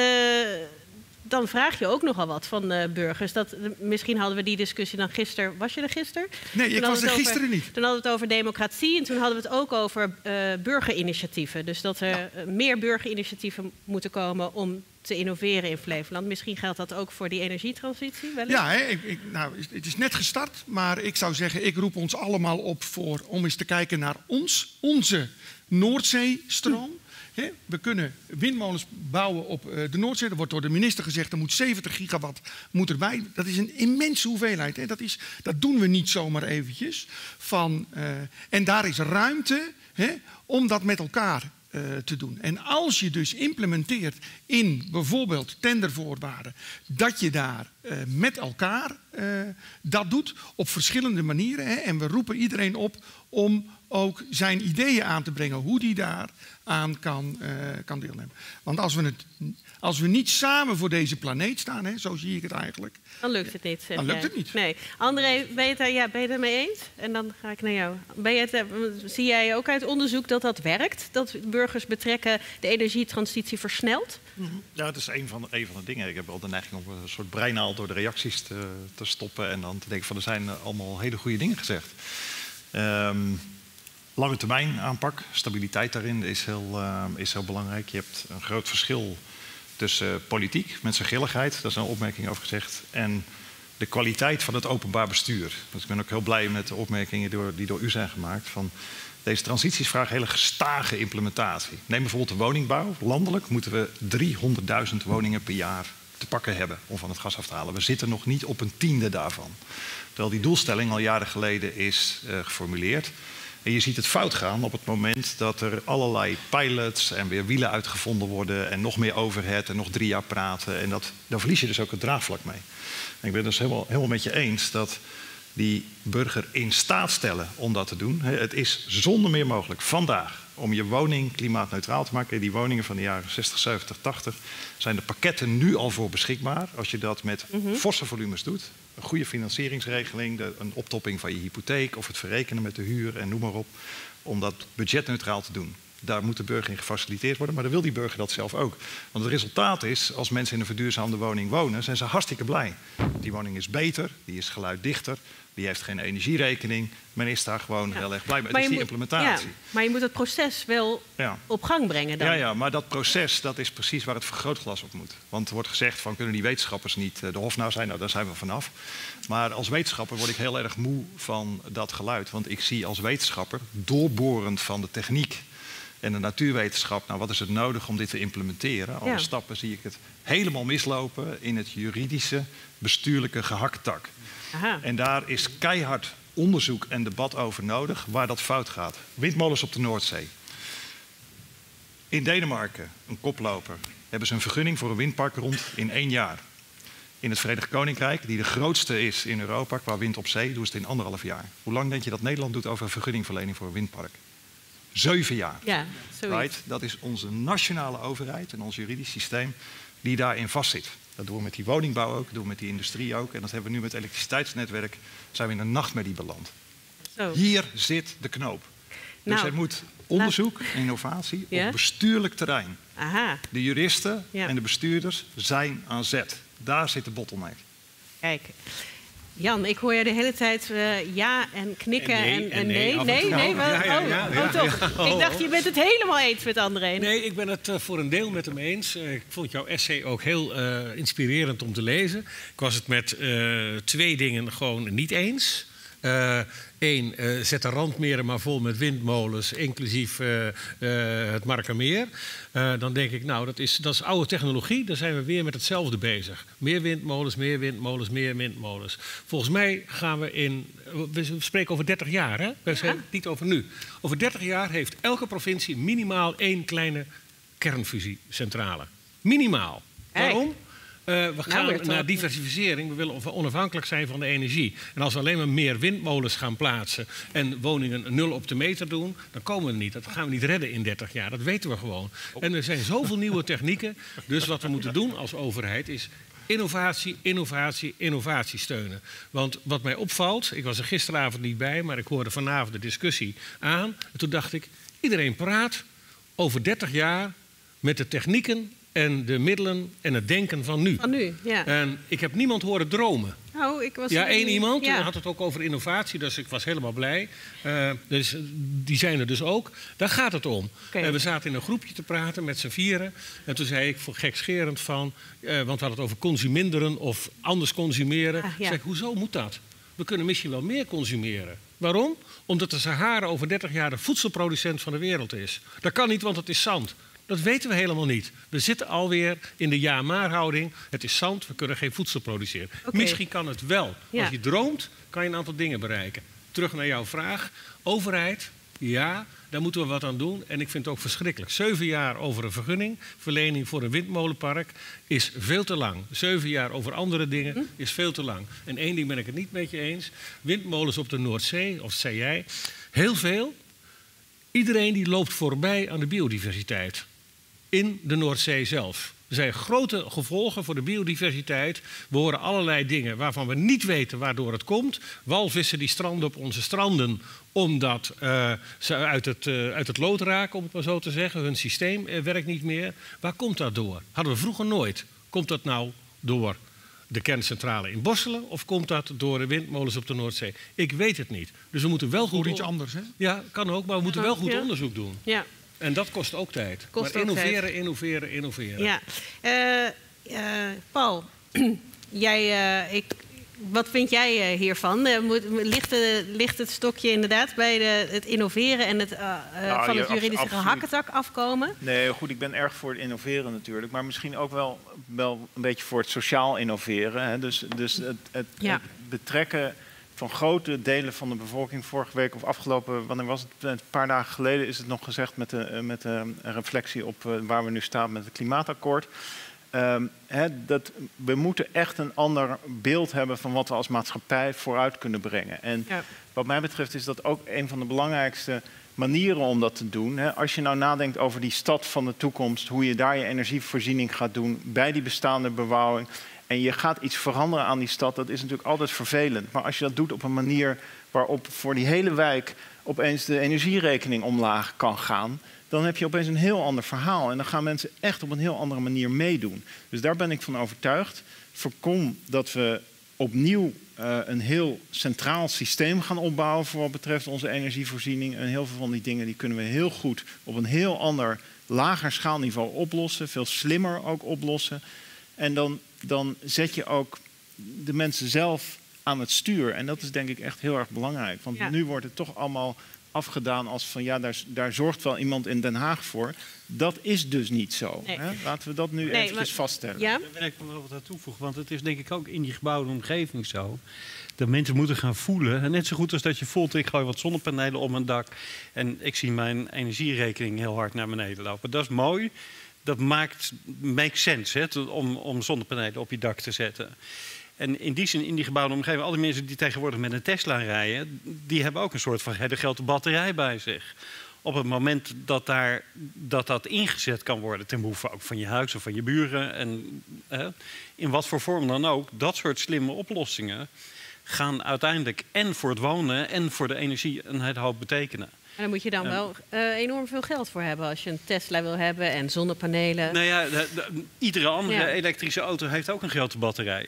Dan vraag je ook nogal wat van uh, burgers. Dat, misschien hadden we die discussie dan gisteren. Was je er gisteren? Nee, ik was er gisteren over, niet. Toen hadden we het over democratie en toen hadden we het ook over uh, burgerinitiatieven. Dus dat er ja. meer burgerinitiatieven moeten komen om te innoveren in Flevoland. Misschien geldt dat ook voor die energietransitie? Wellicht? Ja, hè, ik, ik, nou, het is net gestart. Maar ik zou zeggen, ik roep ons allemaal op voor, om eens te kijken naar ons, onze Noordzeestroom. Hm. He, we kunnen windmolens bouwen op uh, de Noordzee. Er wordt door de minister gezegd, er moet zeventig gigawatt moet erbij. Dat is een immense hoeveelheid. He. Dat, is, dat doen we niet zomaar eventjes. Van, uh, en daar is ruimte he, om dat met elkaar uh, te doen. En als je dus implementeert in bijvoorbeeld tendervoorwaarden, dat je daar uh, met elkaar uh, dat doet op verschillende manieren. He. En we roepen iedereen op om ook zijn ideeën aan te brengen, hoe die daar aan kan, uh, kan deelnemen. Want als we, het, als we niet samen voor deze planeet staan, hè, zo zie ik het eigenlijk. Dan lukt het niet. Dan lukt het niet. Nee. André, ben je het daar, ja, ben je het ermee eens? En dan ga ik naar jou. Ben je het, zie jij ook uit onderzoek dat dat werkt? Dat burgers betrekken de energietransitie versnelt? Mm-hmm. Ja, dat is een van, de, een van de dingen. Ik heb wel de neiging om een soort breinaal door de reacties te, te stoppen en dan te denken van er zijn allemaal hele goede dingen gezegd. Um, Lange termijn aanpak, stabiliteit daarin is heel, uh, is heel belangrijk. Je hebt een groot verschil tussen uh, politiek, met zijn grilligheid, daar is een opmerking over gezegd, en de kwaliteit van het openbaar bestuur. Dus ik ben ook heel blij met de opmerkingen die door, die door u zijn gemaakt. Van deze transities vragen hele gestage implementatie. Neem bijvoorbeeld de woningbouw. Landelijk moeten we driehonderdduizend woningen per jaar te pakken hebben om van het gas af te halen. We zitten nog niet op een tiende daarvan. Terwijl die doelstelling al jaren geleden is uh, geformuleerd. En je ziet het fout gaan op het moment dat er allerlei pilots en weer wielen uitgevonden worden en nog meer overhead en nog drie jaar praten. En dat, daar verlies je dus ook het draagvlak mee. En ik ben het dus helemaal, helemaal met je eens dat die burger in staat stellen om dat te doen. Het is zonder meer mogelijk vandaag om je woning klimaatneutraal te maken. Die woningen van de jaren zestig, zeventig, tachtig zijn de pakketten nu al voor beschikbaar. Als je dat met mm-hmm. forse volumes doet. Een goede financieringsregeling, de, een optopping van je hypotheek of het verrekenen met de huur en noem maar op. Om dat budgetneutraal te doen. Daar moet de burger in gefaciliteerd worden, maar dan wil die burger dat zelf ook. Want het resultaat is, als mensen in een verduurzaamde woning wonen, zijn ze hartstikke blij. Die woning is beter, die is geluiddichter, die heeft geen energierekening. Men is daar gewoon ja. heel erg blij mee. Het is die moet, implementatie. Ja, maar je moet het proces wel ja. op gang brengen dan. Ja, ja, maar dat proces, dat is precies waar het vergrootglas op moet. Want er wordt gezegd van, kunnen die wetenschappers niet de hofnar zijn? Nou, daar zijn we vanaf. Maar als wetenschapper word ik heel erg moe van dat geluid. Want ik zie als wetenschapper, doorborend van de techniek en de natuurwetenschap, nou, wat is het nodig om dit te implementeren? Alle ja. stappen zie ik het helemaal mislopen in het juridische, bestuurlijke gehakketak. Aha. En daar is keihard onderzoek en debat over nodig waar dat fout gaat. Windmolens op de Noordzee. In Denemarken, een koploper, hebben ze een vergunning voor een windpark rond in één jaar. In het Verenigd Koninkrijk, die de grootste is in Europa qua wind op zee, doen ze het in anderhalf jaar. Hoe lang denk je dat Nederland doet over een vergunningverlening voor een windpark? Zeven jaar. Ja, right? Dat is onze nationale overheid en ons juridisch systeem die daarin vastzit. Dat doen we met die woningbouw ook, dat doen we met die industrie ook. En dat hebben we nu met het elektriciteitsnetwerk, zijn we in een nachtmerrie beland. Zo. Hier zit de knoop. Dus nou, er moet onderzoek en innovatie ja? op bestuurlijk terrein. Aha. De juristen ja. en de bestuurders zijn aan zet. Daar zit de bottleneck. Kijk. Jan, ik hoor je de hele tijd uh, ja en knikken en nee. En, en nee, nee, nee, nee, nee ja, ja, ja, ja, oh, toch. Ja, oh, ik dacht, je bent het helemaal eens met André. Nee, ik ben het uh, voor een deel met hem eens. Uh, ik vond jouw essay ook heel uh, inspirerend om te lezen. Ik was het met uh, twee dingen gewoon niet eens. Eén, uh, uh, zet de randmeren maar vol met windmolens, inclusief uh, uh, het Markermeer. Uh, dan denk ik, nou, dat is, dat is oude technologie. Dan zijn we weer met hetzelfde bezig. Meer windmolens, meer windmolens, meer windmolens. Volgens mij gaan we in... We spreken over dertig jaar, hè? We zijn ja. niet over nu. Over dertig jaar heeft elke provincie minimaal één kleine kernfusiecentrale. Minimaal. Hey. Waarom? Uh, we gaan nou, naar diversificering. We willen onafhankelijk zijn van de energie. En als we alleen maar meer windmolens gaan plaatsen en woningen nul op de meter doen, dan komen we er niet. Dat gaan we niet redden in dertig jaar. Dat weten we gewoon. En er zijn zoveel nieuwe technieken. Dus wat we moeten doen als overheid is innovatie, innovatie, innovatie steunen. Want wat mij opvalt, ik was er gisteravond niet bij, maar ik hoorde vanavond de discussie aan. En toen dacht ik, iedereen praat over dertig jaar met de technieken en de middelen en het denken van nu. Van nu, ja. En ik heb niemand horen dromen. Oh, ik was ja, één iemand. Ja. had het ook over innovatie, dus ik was helemaal blij. Uh, dus, die zijn er dus ook. Daar gaat het om. Okay. Uh, we zaten in een groepje te praten met z'n vieren. En toen zei ik gekscherend van... Uh, want we hadden het over consuminderen of anders consumeren. Ah, ja. Zei ik, hoezo moet dat? We kunnen misschien wel meer consumeren. Waarom? Omdat de Sahara over dertig jaar de voedselproducent van de wereld is. Dat kan niet, want het is zand. Dat weten we helemaal niet. We zitten alweer in de ja-maar-houding. Het is zand, we kunnen geen voedsel produceren. Okay. Misschien kan het wel. Ja. Als je droomt, kan je een aantal dingen bereiken. Terug naar jouw vraag. Overheid, ja, daar moeten we wat aan doen. En ik vind het ook verschrikkelijk. Zeven jaar over een vergunning, verlening voor een windmolenpark, is veel te lang. Zeven jaar over andere dingen hm? is veel te lang. En één ding ben ik het niet met je eens. Windmolens op de Noordzee, of zei jij, heel veel. Iedereen die loopt voorbij aan de biodiversiteit. In de Noordzee zelf. Er zijn grote gevolgen voor de biodiversiteit. We horen allerlei dingen waarvan we niet weten waardoor het komt. Walvissen die stranden op onze stranden omdat uh, ze uit het, uh, uit het lood raken, om het maar zo te zeggen. Hun systeem uh, werkt niet meer. Waar komt dat door? Hadden we vroeger nooit. Komt dat nou door de kerncentrale in Borselen of komt dat door de windmolens op de Noordzee? Ik weet het niet. Dus we moeten wel goed... Iets anders, hè? Ja, kan ook, maar we moeten wel goed ja. onderzoek doen. Ja. En dat kost ook tijd. Kost maar innoveren, tijd. innoveren, innoveren. Ja. Uh, uh, Paul, jij, uh, ik, wat vind jij uh, hiervan? Uh, moet, ligt, uh, ligt het stokje inderdaad bij de, het innoveren en het, uh, nou, van het juridische gehakketak afkomen? Nee, goed, ik ben erg voor het innoveren natuurlijk. Maar misschien ook wel, wel een beetje voor het sociaal innoveren. Hè. Dus, dus het, het, ja. het betrekken van grote delen van de bevolking. Vorige week of afgelopen, wanneer was het? Een paar dagen geleden is het nog gezegd met de, met de reflectie op waar we nu staan met het klimaatakkoord. Um, he, dat, we moeten echt een ander beeld hebben van wat we als maatschappij vooruit kunnen brengen. En ja. wat mij betreft is dat ook een van de belangrijkste manieren om dat te doen. He, als je nou nadenkt over die stad van de toekomst, hoe je daar je energievoorziening gaat doen bij die bestaande bebouwing. En je gaat iets veranderen aan die stad, dat is natuurlijk altijd vervelend. Maar als je dat doet op een manier waarop voor die hele wijk opeens de energierekening omlaag kan gaan, dan heb je opeens een heel ander verhaal. En dan gaan mensen echt op een heel andere manier meedoen. Dus daar ben ik van overtuigd. Voorkom dat we opnieuw uh, een heel centraal systeem gaan opbouwen voor wat betreft onze energievoorziening. En heel veel van die dingen die kunnen we heel goed op een heel ander, lager schaalniveau oplossen. Veel slimmer ook oplossen. En dan, dan zet je ook de mensen zelf aan het stuur. En dat is denk ik echt heel erg belangrijk. Want ja. nu wordt het toch allemaal afgedaan als van ja, daar, daar zorgt wel iemand in Den Haag voor. Dat is dus niet zo. Nee. Hè? Laten we dat nu nee, eventjes maar, vaststellen. Ja? Daar wil ik nog wat aan toevoegen. Want het is denk ik ook in die gebouwde omgeving zo. Dat mensen moeten gaan voelen. Net zo goed als dat je voelt, ik gooi wat zonnepanelen op mijn dak. En ik zie mijn energierekening heel hard naar beneden lopen. Dat is mooi. Dat maakt makes sense hè, om, om zonnepanelen op je dak te zetten. En in die zin, in die gebouwde omgeving, al die mensen die tegenwoordig met een Tesla rijden, die hebben ook een soort van hele grote batterij bij zich. Op het moment dat daar, dat, dat ingezet kan worden, ten behoeve ook van je huis of van je buren, en eh, in wat voor vorm dan ook, dat soort slimme oplossingen gaan uiteindelijk en voor het wonen en voor de energie een hele hoop betekenen. En daar moet je dan wel uh, enorm veel geld voor hebben als je een Tesla wil hebben en zonnepanelen. Nou ja, de, de, iedere andere ja. elektrische auto heeft ook een grote batterij.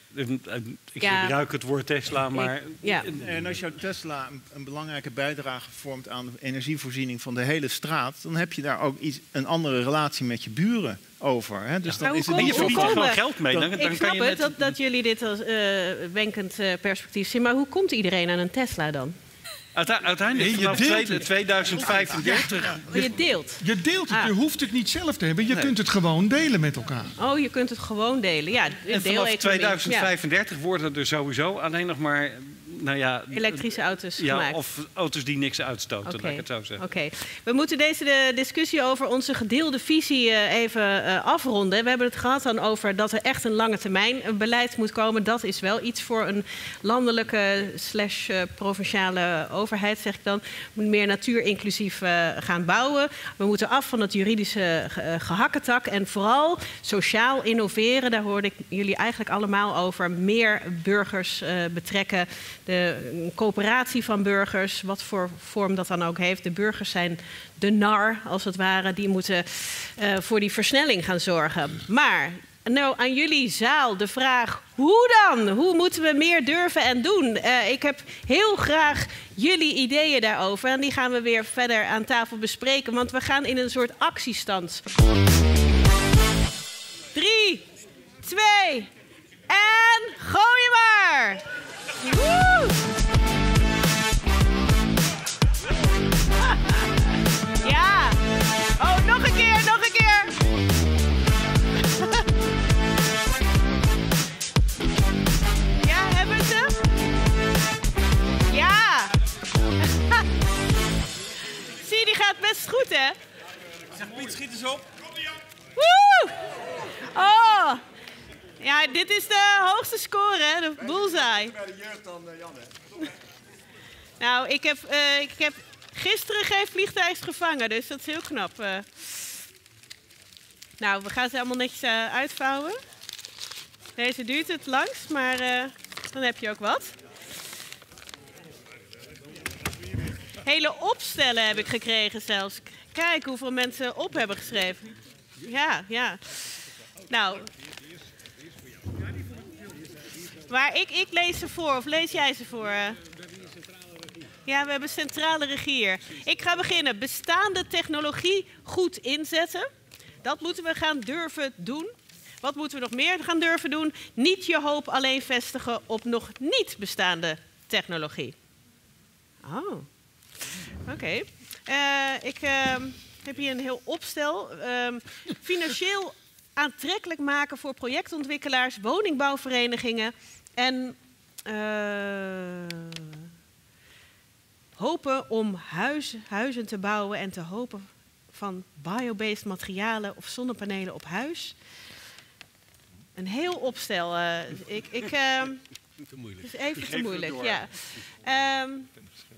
Ik ja. gebruik het woord Tesla, maar... Ik, ja. En als jouw Tesla een, een belangrijke bijdrage vormt aan de energievoorziening van de hele straat, dan heb je daar ook iets, een andere relatie met je buren over. Hè? Dus ja. dan is het niet je verdient er gewoon geld mee. Dan, dan ik kan snap je het, net... dat, dat jullie dit als uh, wenkend uh, perspectief zien. Maar hoe komt iedereen aan een Tesla dan? Uiteindelijk nee, vanaf tweeduizend vijfendertig. Ja. Ja. Je deelt. Je deelt het. Ah. Je hoeft het niet zelf te hebben. Je nee. kunt het gewoon delen met elkaar. Oh, je kunt het gewoon delen. Ja, en vanaf tweeduizend vijfendertig ja. worden er sowieso alleen nog maar... Nou ja, elektrische auto's ja, gemaakt. Of auto's die niks uitstoten, okay. laat ik het zo zeggen. Oké. Okay. We moeten deze de discussie over onze gedeelde visie uh, even uh, afronden. We hebben het gehad dan over dat er echt een lange termijn beleid moet komen. Dat is wel iets voor een landelijke slash uh, provinciale overheid, zeg ik dan. We moeten meer natuurinclusief uh, gaan bouwen. We moeten af van het juridische uh, gehakketak. En vooral sociaal innoveren. Daar hoorde ik jullie eigenlijk allemaal over. Meer burgers uh, betrekken. De coöperatie van burgers, wat voor vorm dat dan ook heeft. De burgers zijn de nar, als het ware. Die moeten uh, voor die versnelling gaan zorgen. Maar nou, aan jullie zaal de vraag, hoe dan? Hoe moeten we meer durven en doen? Uh, ik heb heel graag jullie ideeën daarover. En die gaan we weer verder aan tafel bespreken. Want we gaan in een soort actiestand. Drie, twee, en gooi je maar! Woe! Ja! Oh, nog een keer, nog een keer! Ja, hebben ze? Ja! Zie je, die gaat best goed, hè? Zeg Piet, schiet eens op. Woe! Oh! Ja, dit is de hoogste score, hè? De bullseye. Bij de jeugd dan, Jan, hè? Nou, ik heb, uh, ik heb gisteren geen vliegtuig gevangen, dus dat is heel knap. Uh. Nou, we gaan ze allemaal netjes uh, uitvouwen. Deze duurt het langst, maar uh, dan heb je ook wat. Hele opstellen heb ik gekregen zelfs. Kijk hoeveel mensen op hebben geschreven. Ja, ja. Nou... Maar ik, ik lees ze voor, of lees jij ze voor? Ja, we hebben centrale regie hier. Ik ga beginnen. Bestaande technologie goed inzetten. Dat moeten we gaan durven doen. Wat moeten we nog meer gaan durven doen? Niet je hoop alleen vestigen op nog niet bestaande technologie. Oh, oké. Okay. Uh, ik uh, heb hier een heel opstel. Uh, financieel aantrekkelijk maken voor projectontwikkelaars, woningbouwverenigingen en uh, hopen om huis, huizen te bouwen en te hopen van biobased materialen of zonnepanelen op huis. Een heel opstel. Uh, ik, ik, uh, te moeilijk. Het is even te moeilijk, ja. Um,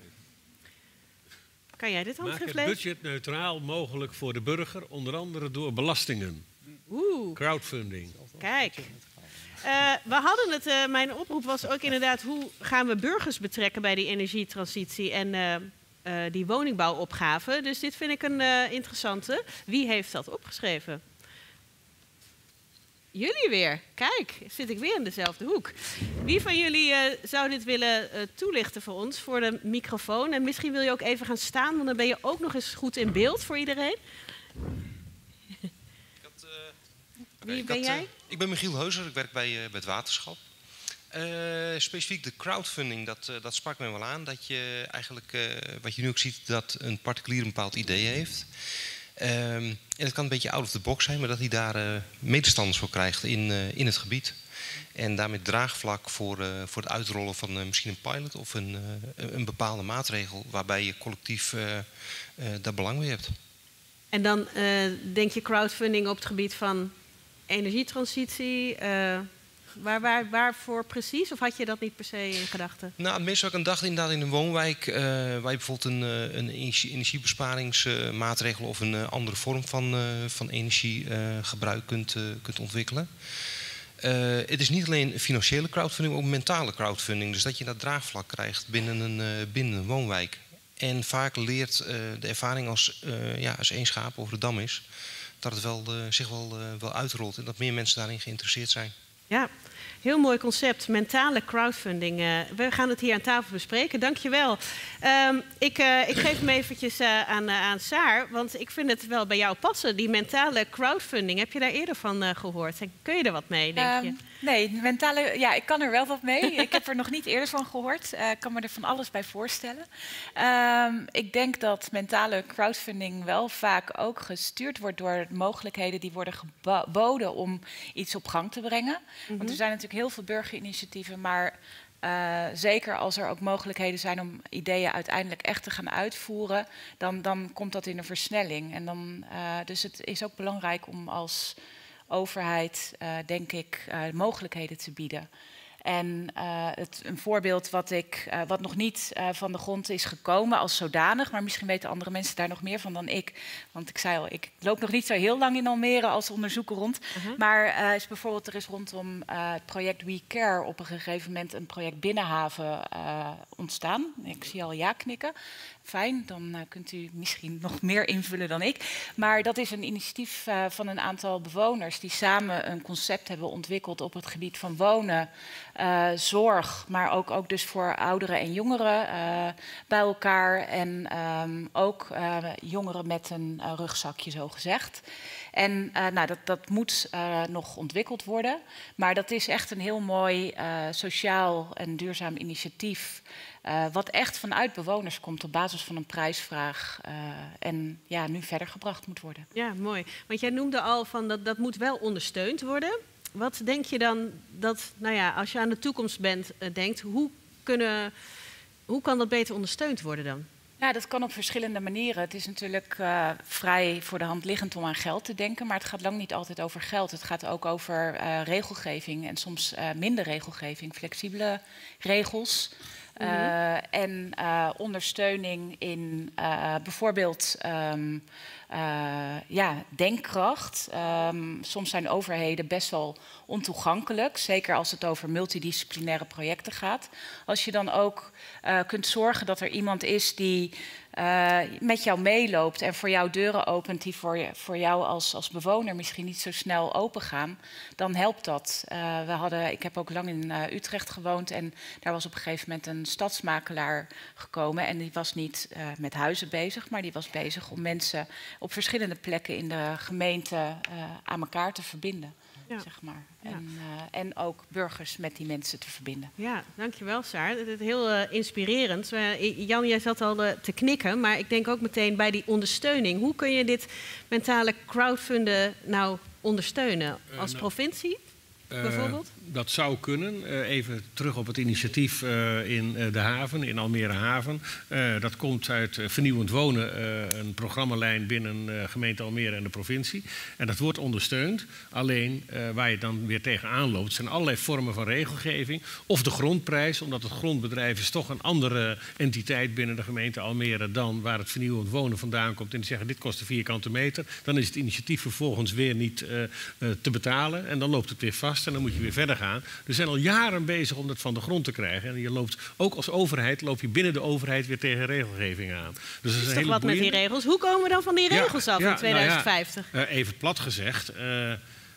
kan jij dit handschrift lezen? Maak het budget neutraal mogelijk voor de burger, onder andere door belastingen. Oeh. Crowdfunding. Kijk. Uh, we hadden het, uh, mijn oproep was ook inderdaad, hoe gaan we burgers betrekken bij die energietransitie en uh, uh, die woningbouwopgave. Dus dit vind ik een uh, interessante. Wie heeft dat opgeschreven? Jullie weer. Kijk, zit ik weer in dezelfde hoek. Wie van jullie uh, zou dit willen uh, toelichten voor ons, voor de microfoon? En misschien wil je ook even gaan staan, want dan ben je ook nog eens goed in beeld voor iedereen. Ik had, uh, Wie okay, ben ik jij? Had, uh, ik ben Michiel Heuser, ik werk bij, uh, bij het waterschap. Uh, specifiek de crowdfunding, dat, uh, dat sprak mij wel aan. Dat je eigenlijk, uh, wat je nu ook ziet, dat een particulier een bepaald idee heeft. Um, en het kan een beetje out of the box zijn, maar dat hij daar uh, medestanders voor krijgt in, uh, in het gebied. En daarmee draagvlak voor, uh, voor het uitrollen van uh, misschien een pilot of een, uh, een bepaalde maatregel waarbij je collectief uh, uh, daar belang bij hebt. En dan uh, denk je crowdfunding op het gebied van energietransitie. Uh, waar, waar, waarvoor precies? Of had je dat niet per se in gedachten? Nou, het meest wat ik aan dacht inderdaad in een woonwijk, uh, waar je bijvoorbeeld een, een energiebesparingsmaatregel of een uh, andere vorm van, uh, van energiegebruik uh, kunt, uh, kunt ontwikkelen. Uh, het is niet alleen financiële crowdfunding, maar ook mentale crowdfunding. Dus dat je dat draagvlak krijgt binnen een, uh, binnen een woonwijk. En vaak leert uh, de ervaring als, uh, ja, als één schaap over de dam is, dat het wel, uh, zich wel, uh, wel uitrolt en dat meer mensen daarin geïnteresseerd zijn. Ja, heel mooi concept, mentale crowdfunding. Uh, we gaan het hier aan tafel bespreken. Dank je wel. Um, ik, uh, ik geef hem eventjes uh, aan, uh, aan Saar, want ik vind het wel bij jou passen. Die mentale crowdfunding, heb je daar eerder van uh, gehoord? En kun je er wat mee, denk je? Um, nee, mentale, ja, ik kan er wel wat mee. Ik heb er nog niet eerder van gehoord. Ik uh, kan me er van alles bij voorstellen. Um, ik denk dat mentale crowdfunding wel vaak ook gestuurd wordt door mogelijkheden die worden geboden om iets op gang te brengen. Mm-hmm. Want er zijn natuurlijk heel veel burgerinitiatieven, maar uh, zeker als er ook mogelijkheden zijn om ideeën uiteindelijk echt te gaan uitvoeren, dan, dan komt dat in een versnelling. En dan, uh, dus het is ook belangrijk om als overheid, uh, denk ik, uh, mogelijkheden te bieden. En uh, het, een voorbeeld wat, ik, uh, wat nog niet uh, van de grond is gekomen als zodanig, maar misschien weten andere mensen daar nog meer van dan ik. Want ik zei al, ik loop nog niet zo heel lang in Almere als onderzoeker rond. Uh-huh. Maar uh, is bijvoorbeeld, er is rondom uh, het project We Care op een gegeven moment een project Binnenhaven uh, ontstaan. Ik zie al ja knikken. Fijn, dan uh, kunt u misschien nog meer invullen dan ik. Maar dat is een initiatief uh, van een aantal bewoners die samen een concept hebben ontwikkeld op het gebied van wonen, uh, zorg, maar ook, ook dus voor ouderen en jongeren uh, bij elkaar. En um, ook uh, jongeren met een uh, rugzakje, zo gezegd. En uh, nou, dat, dat moet uh, nog ontwikkeld worden. Maar dat is echt een heel mooi uh, sociaal en duurzaam initiatief. Uh, wat echt vanuit bewoners komt op basis van een prijsvraag. Uh, en ja, nu verder gebracht moet worden. Ja, mooi. Want jij noemde al van dat dat moet wel ondersteund worden. Wat denk je dan dat, nou ja, als je aan de toekomst bent, uh, denkt, hoe, kunnen, hoe kan dat beter ondersteund worden dan? Ja, dat kan op verschillende manieren. Het is natuurlijk uh, vrij voor de hand liggend om aan geld te denken, maar het gaat lang niet altijd over geld. Het gaat ook over uh, regelgeving en soms uh, minder regelgeving, flexibele regels. Uh, en uh, ondersteuning in uh, bijvoorbeeld um, uh, ja, denkkracht. Um, soms zijn overheden best wel ontoegankelijk, zeker als het over multidisciplinaire projecten gaat. Als je dan ook uh, kunt zorgen dat er iemand is die uh, met jou meeloopt en voor jou deuren opent die voor, je, voor jou als, als bewoner misschien niet zo snel open gaan, dan helpt dat. Uh, we hadden, ik heb ook lang in uh, Utrecht gewoond en daar was op een gegeven moment een stadsmakelaar gekomen en die was niet uh, met huizen bezig, maar die was bezig om mensen op verschillende plekken in de gemeente uh, aan elkaar te verbinden. Ja. Zeg maar. Ja. En, uh, en ook burgers met die mensen te verbinden. Ja, dankjewel Saar. Het is heel uh, inspirerend. Uh, Jan, jij zat al uh, te knikken, maar ik denk ook meteen bij die ondersteuning. Hoe kun je dit mentale crowdfunden nou ondersteunen? Als uh, nou, provincie uh, bijvoorbeeld? dat zou kunnen. Uh, even terug op het initiatief uh, in uh, de haven, in Almere Haven. Uh, dat komt uit uh, Vernieuwend Wonen, uh, een programmalijn binnen uh, gemeente Almere en de provincie. En dat wordt ondersteund. Alleen uh, waar je dan weer tegenaan loopt, zijn allerlei vormen van regelgeving. Of de grondprijs, omdat het grondbedrijf is toch een andere entiteit binnen de gemeente Almere dan waar het Vernieuwend Wonen vandaan komt. En die zeggen dit kost een vierkante meter. Dan is het initiatief vervolgens weer niet uh, uh, te betalen. En dan loopt het weer vast en dan moet je weer verder gaan. We zijn al jaren bezig om dat van de grond te krijgen. En je loopt ook als overheid, loop je binnen de overheid weer tegen regelgeving aan. Dus er is, is toch wat boeiende... met die regels? Hoe komen we dan van die regels ja, af ja, in tweeduizend vijftig? Nou ja, uh, even plat gezegd, uh,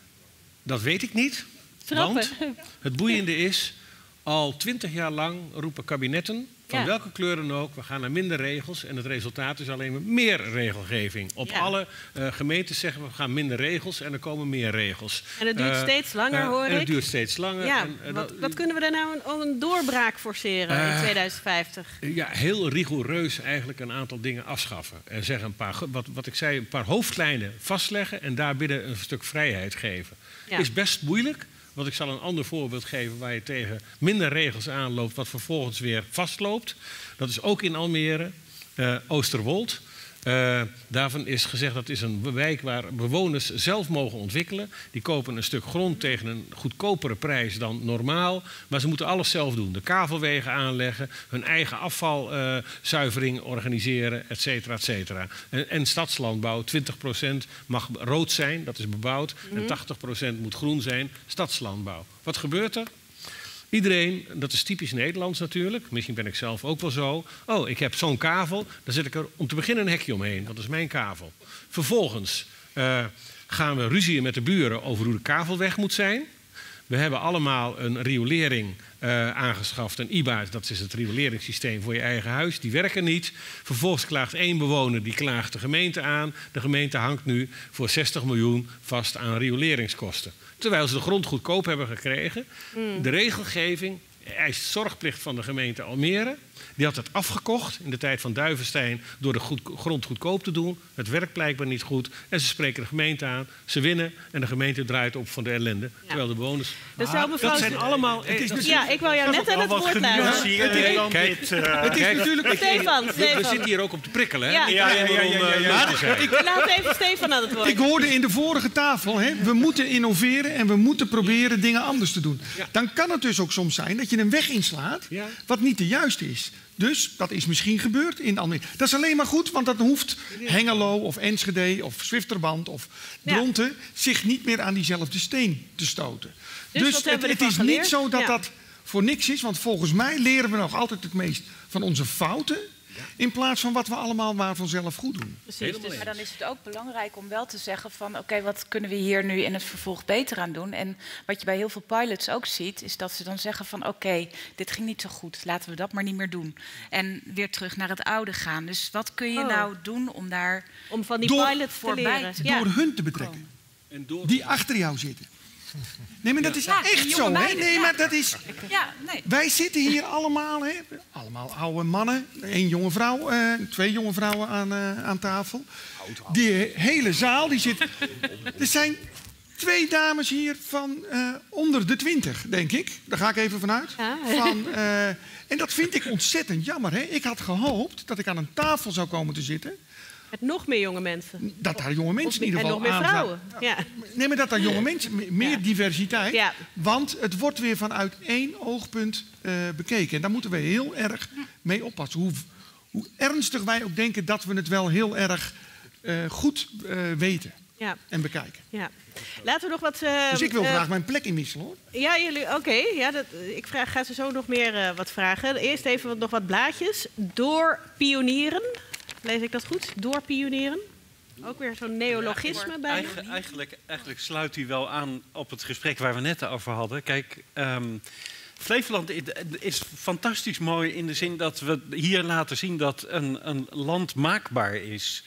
dat weet ik niet. Trappen. Want het boeiende is, al twintig jaar lang roepen kabinetten, van ja. welke kleur dan ook, we gaan naar minder regels. En het resultaat is alleen maar meer regelgeving. Op ja. alle uh, gemeentes zeggen we, we gaan minder regels en er komen meer regels. En het duurt uh, steeds langer, uh, hoor en ik. het duurt steeds langer. Ja, en, uh, wat, dat, wat kunnen we daar nou een, een doorbraak forceren uh, in tweeduizend vijftig? Ja, heel rigoureus eigenlijk een aantal dingen afschaffen. En zeggen een paar, wat, wat ik zei, een paar hoofdlijnen vastleggen en daarbinnen een stuk vrijheid geven. Ja. Is best moeilijk. Want ik zal een ander voorbeeld geven waar je tegen minder regels aanloopt, wat vervolgens weer vastloopt. Dat is ook in Almere, uh, Oosterwold. Uh, daarvan is gezegd dat is een wijk waar bewoners zelf mogen ontwikkelen. Die kopen een stuk grond tegen een goedkopere prijs dan normaal. Maar ze moeten alles zelf doen. De kavelwegen aanleggen, hun eigen afvalzuivering uh, organiseren, et cetera, et cetera. En, en stadslandbouw, twintig procent mag rood zijn, dat is bebouwd. Mm-hmm. En tachtig procent moet groen zijn, stadslandbouw. Wat gebeurt er? Iedereen, dat is typisch Nederlands natuurlijk, misschien ben ik zelf ook wel zo. Oh, ik heb zo'n kavel, dan zet ik er om te beginnen een hekje omheen. Dat is mijn kavel. Vervolgens uh, gaan we ruzieën met de buren over hoe de kavel weg moet zijn. We hebben allemaal een riolering uh, aangeschaft, een I B A, dat is het rioleringssysteem voor je eigen huis. Die werken niet. Vervolgens klaagt één bewoner, die klaagt de gemeente aan. De gemeente hangt nu voor zestig miljoen vast aan rioleringskosten. Terwijl ze de grond goedkoop hebben gekregen. Mm. De regelgeving eist zorgplicht van de gemeente Almere. Die had het afgekocht in de tijd van Duivenstein door de goed, grond goedkoop te doen. Het werkt blijkbaar niet goed. En ze spreken de gemeente aan. Ze winnen en de gemeente draait op van de ellende. Ja. Terwijl de bewoners... Dus ah, dat zijn allemaal... Het is dus ja, ik wil jou net aan het woord laten. Kijk, dit, uh, het is kijk, natuurlijk... Stefan, we, Stefan. we zitten hier ook om te prikkelen. Hè? Ja, ja, ja, ja, ja, ja, ja, ja. Ik laat even Stefan aan het woord. Ik hoorde in de vorige tafel, hè, we moeten innoveren en we moeten proberen dingen anders te doen. Ja. Dan kan het dus ook soms zijn dat je een weg inslaat ja. wat niet de juiste is. Dus dat is misschien gebeurd in Almere. Dat is alleen maar goed, want dat hoeft Hengelo of Enschede of Zwifterband of Dronten ja. zich niet meer aan diezelfde steen te stoten. Dus, dus het, het is geleerd? Niet zo dat ja. dat voor niks is, want volgens mij leren we nog altijd het meest van onze fouten. In plaats van wat we allemaal maar vanzelf goed doen. Precies, dus, maar dan is het ook belangrijk om wel te zeggen van... oké, okay, wat kunnen we hier nu in het vervolg beter aan doen? En wat je bij heel veel pilots ook ziet... is dat ze dan zeggen van oké, okay, dit ging niet zo goed. Laten we dat maar niet meer doen. En weer terug naar het oude gaan. Dus wat kun je oh. nou doen om daar... Om van die door, pilots te leren. Ja. Door hun te betrekken. En door... Die achter jou zitten. Nee, maar dat is ja, echt zo, hè? Nee, maar dat is... Ja, nee. Wij zitten hier allemaal, hè? Allemaal oude mannen. Eén jonge vrouw, uh, twee jonge vrouwen aan, uh, aan tafel. Die hele zaal, die zit... Er zijn twee dames hier van uh, onder de twintig, denk ik. Daar ga ik even vanuit. Ja. Van, uh, en dat vind ik ontzettend jammer, hè? Ik had gehoopt dat ik aan een tafel zou komen te zitten... Met nog meer jonge mensen. Dat daar jonge mensen in ieder geval aan. En nog meer vrouwen. Ja. Nee, maar dat daar jonge mensen, meer ja. diversiteit. Ja. Want het wordt weer vanuit één oogpunt uh, bekeken. En daar moeten we heel erg mee oppassen. Hoe, hoe ernstig wij ook denken dat we het wel heel erg uh, goed uh, weten. Ja. En bekijken. Ja. Laten we nog wat... Uh, dus ik wil uh, graag mijn plek inwisselen, hoor. Ja, jullie... Oké, okay, ja, dat, ik vraag, ga ze zo nog meer uh, wat vragen. Eerst even wat, nog wat blaadjes. Door pionieren... Lees ik dat goed? Doorpioneren? Ook weer zo'n neologisme bij. Eigen, eigenlijk, eigenlijk sluit u wel aan op het gesprek waar we net over hadden. Kijk, um, Flevoland is fantastisch mooi in de zin dat we hier laten zien dat een, een land maakbaar is.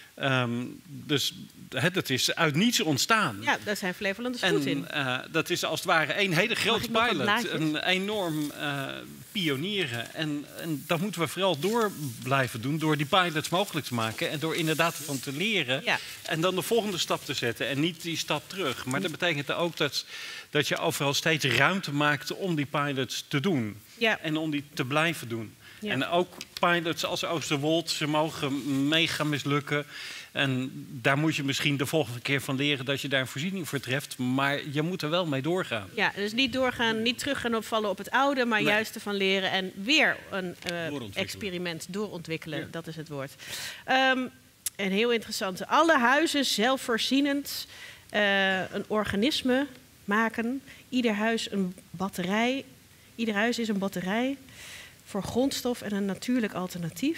Um, dus het, het is uit niets ontstaan. Ja, daar zijn Flevolanders goed in. Uh, dat is als het ware een hele grote pilot. Een enorm uh, pionieren. En, en dat moeten we vooral door blijven doen, door die pilots mogelijk te maken en door inderdaad ervan te leren Ja. en dan de volgende stap te zetten en niet die stap terug. Maar dat betekent ook dat, dat je overal steeds ruimte maakt om die pilots te doen Ja. en om die te blijven doen. Ja. En ook pilots als Oosterwold, ze mogen mega mislukken. En daar moet je misschien de volgende keer van leren dat je daar een voorziening voor treft. Maar je moet er wel mee doorgaan. Ja, dus niet doorgaan, niet terug gaan opvallen op het oude, maar Nee. juist ervan leren en weer een uh, Doorontwikkelen. experiment doorontwikkelen. Ja. Dat is het woord. Um, een heel interessante. Alle huizen zelfvoorzienend uh, een organisme maken. Ieder huis een batterij. Ieder huis is een batterij voor grondstof en een natuurlijk alternatief.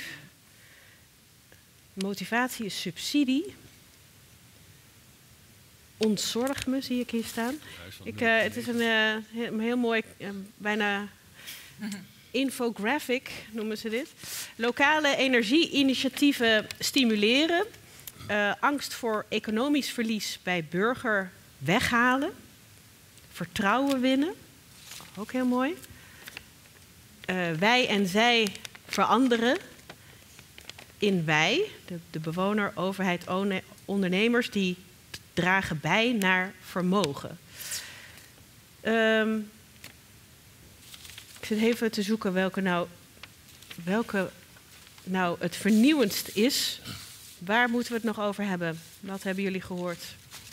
Motivatie is subsidie. Ontzorg me, zie ik hier staan. Ik, uh, het is een, uh, een heel mooi, uh, bijna infographic noemen ze dit. Lokale energie-initiatieven stimuleren. Uh, angst voor economisch verlies bij burger weghalen. Vertrouwen winnen. Ook heel mooi. Uh, wij en zij veranderen. In wij, de, de bewoner, overheid, ondernemers, die dragen bij naar vermogen. Um, ik zit even te zoeken welke nou, welke nou het vernieuwendst is. Waar moeten we het nog over hebben? Wat hebben jullie gehoord?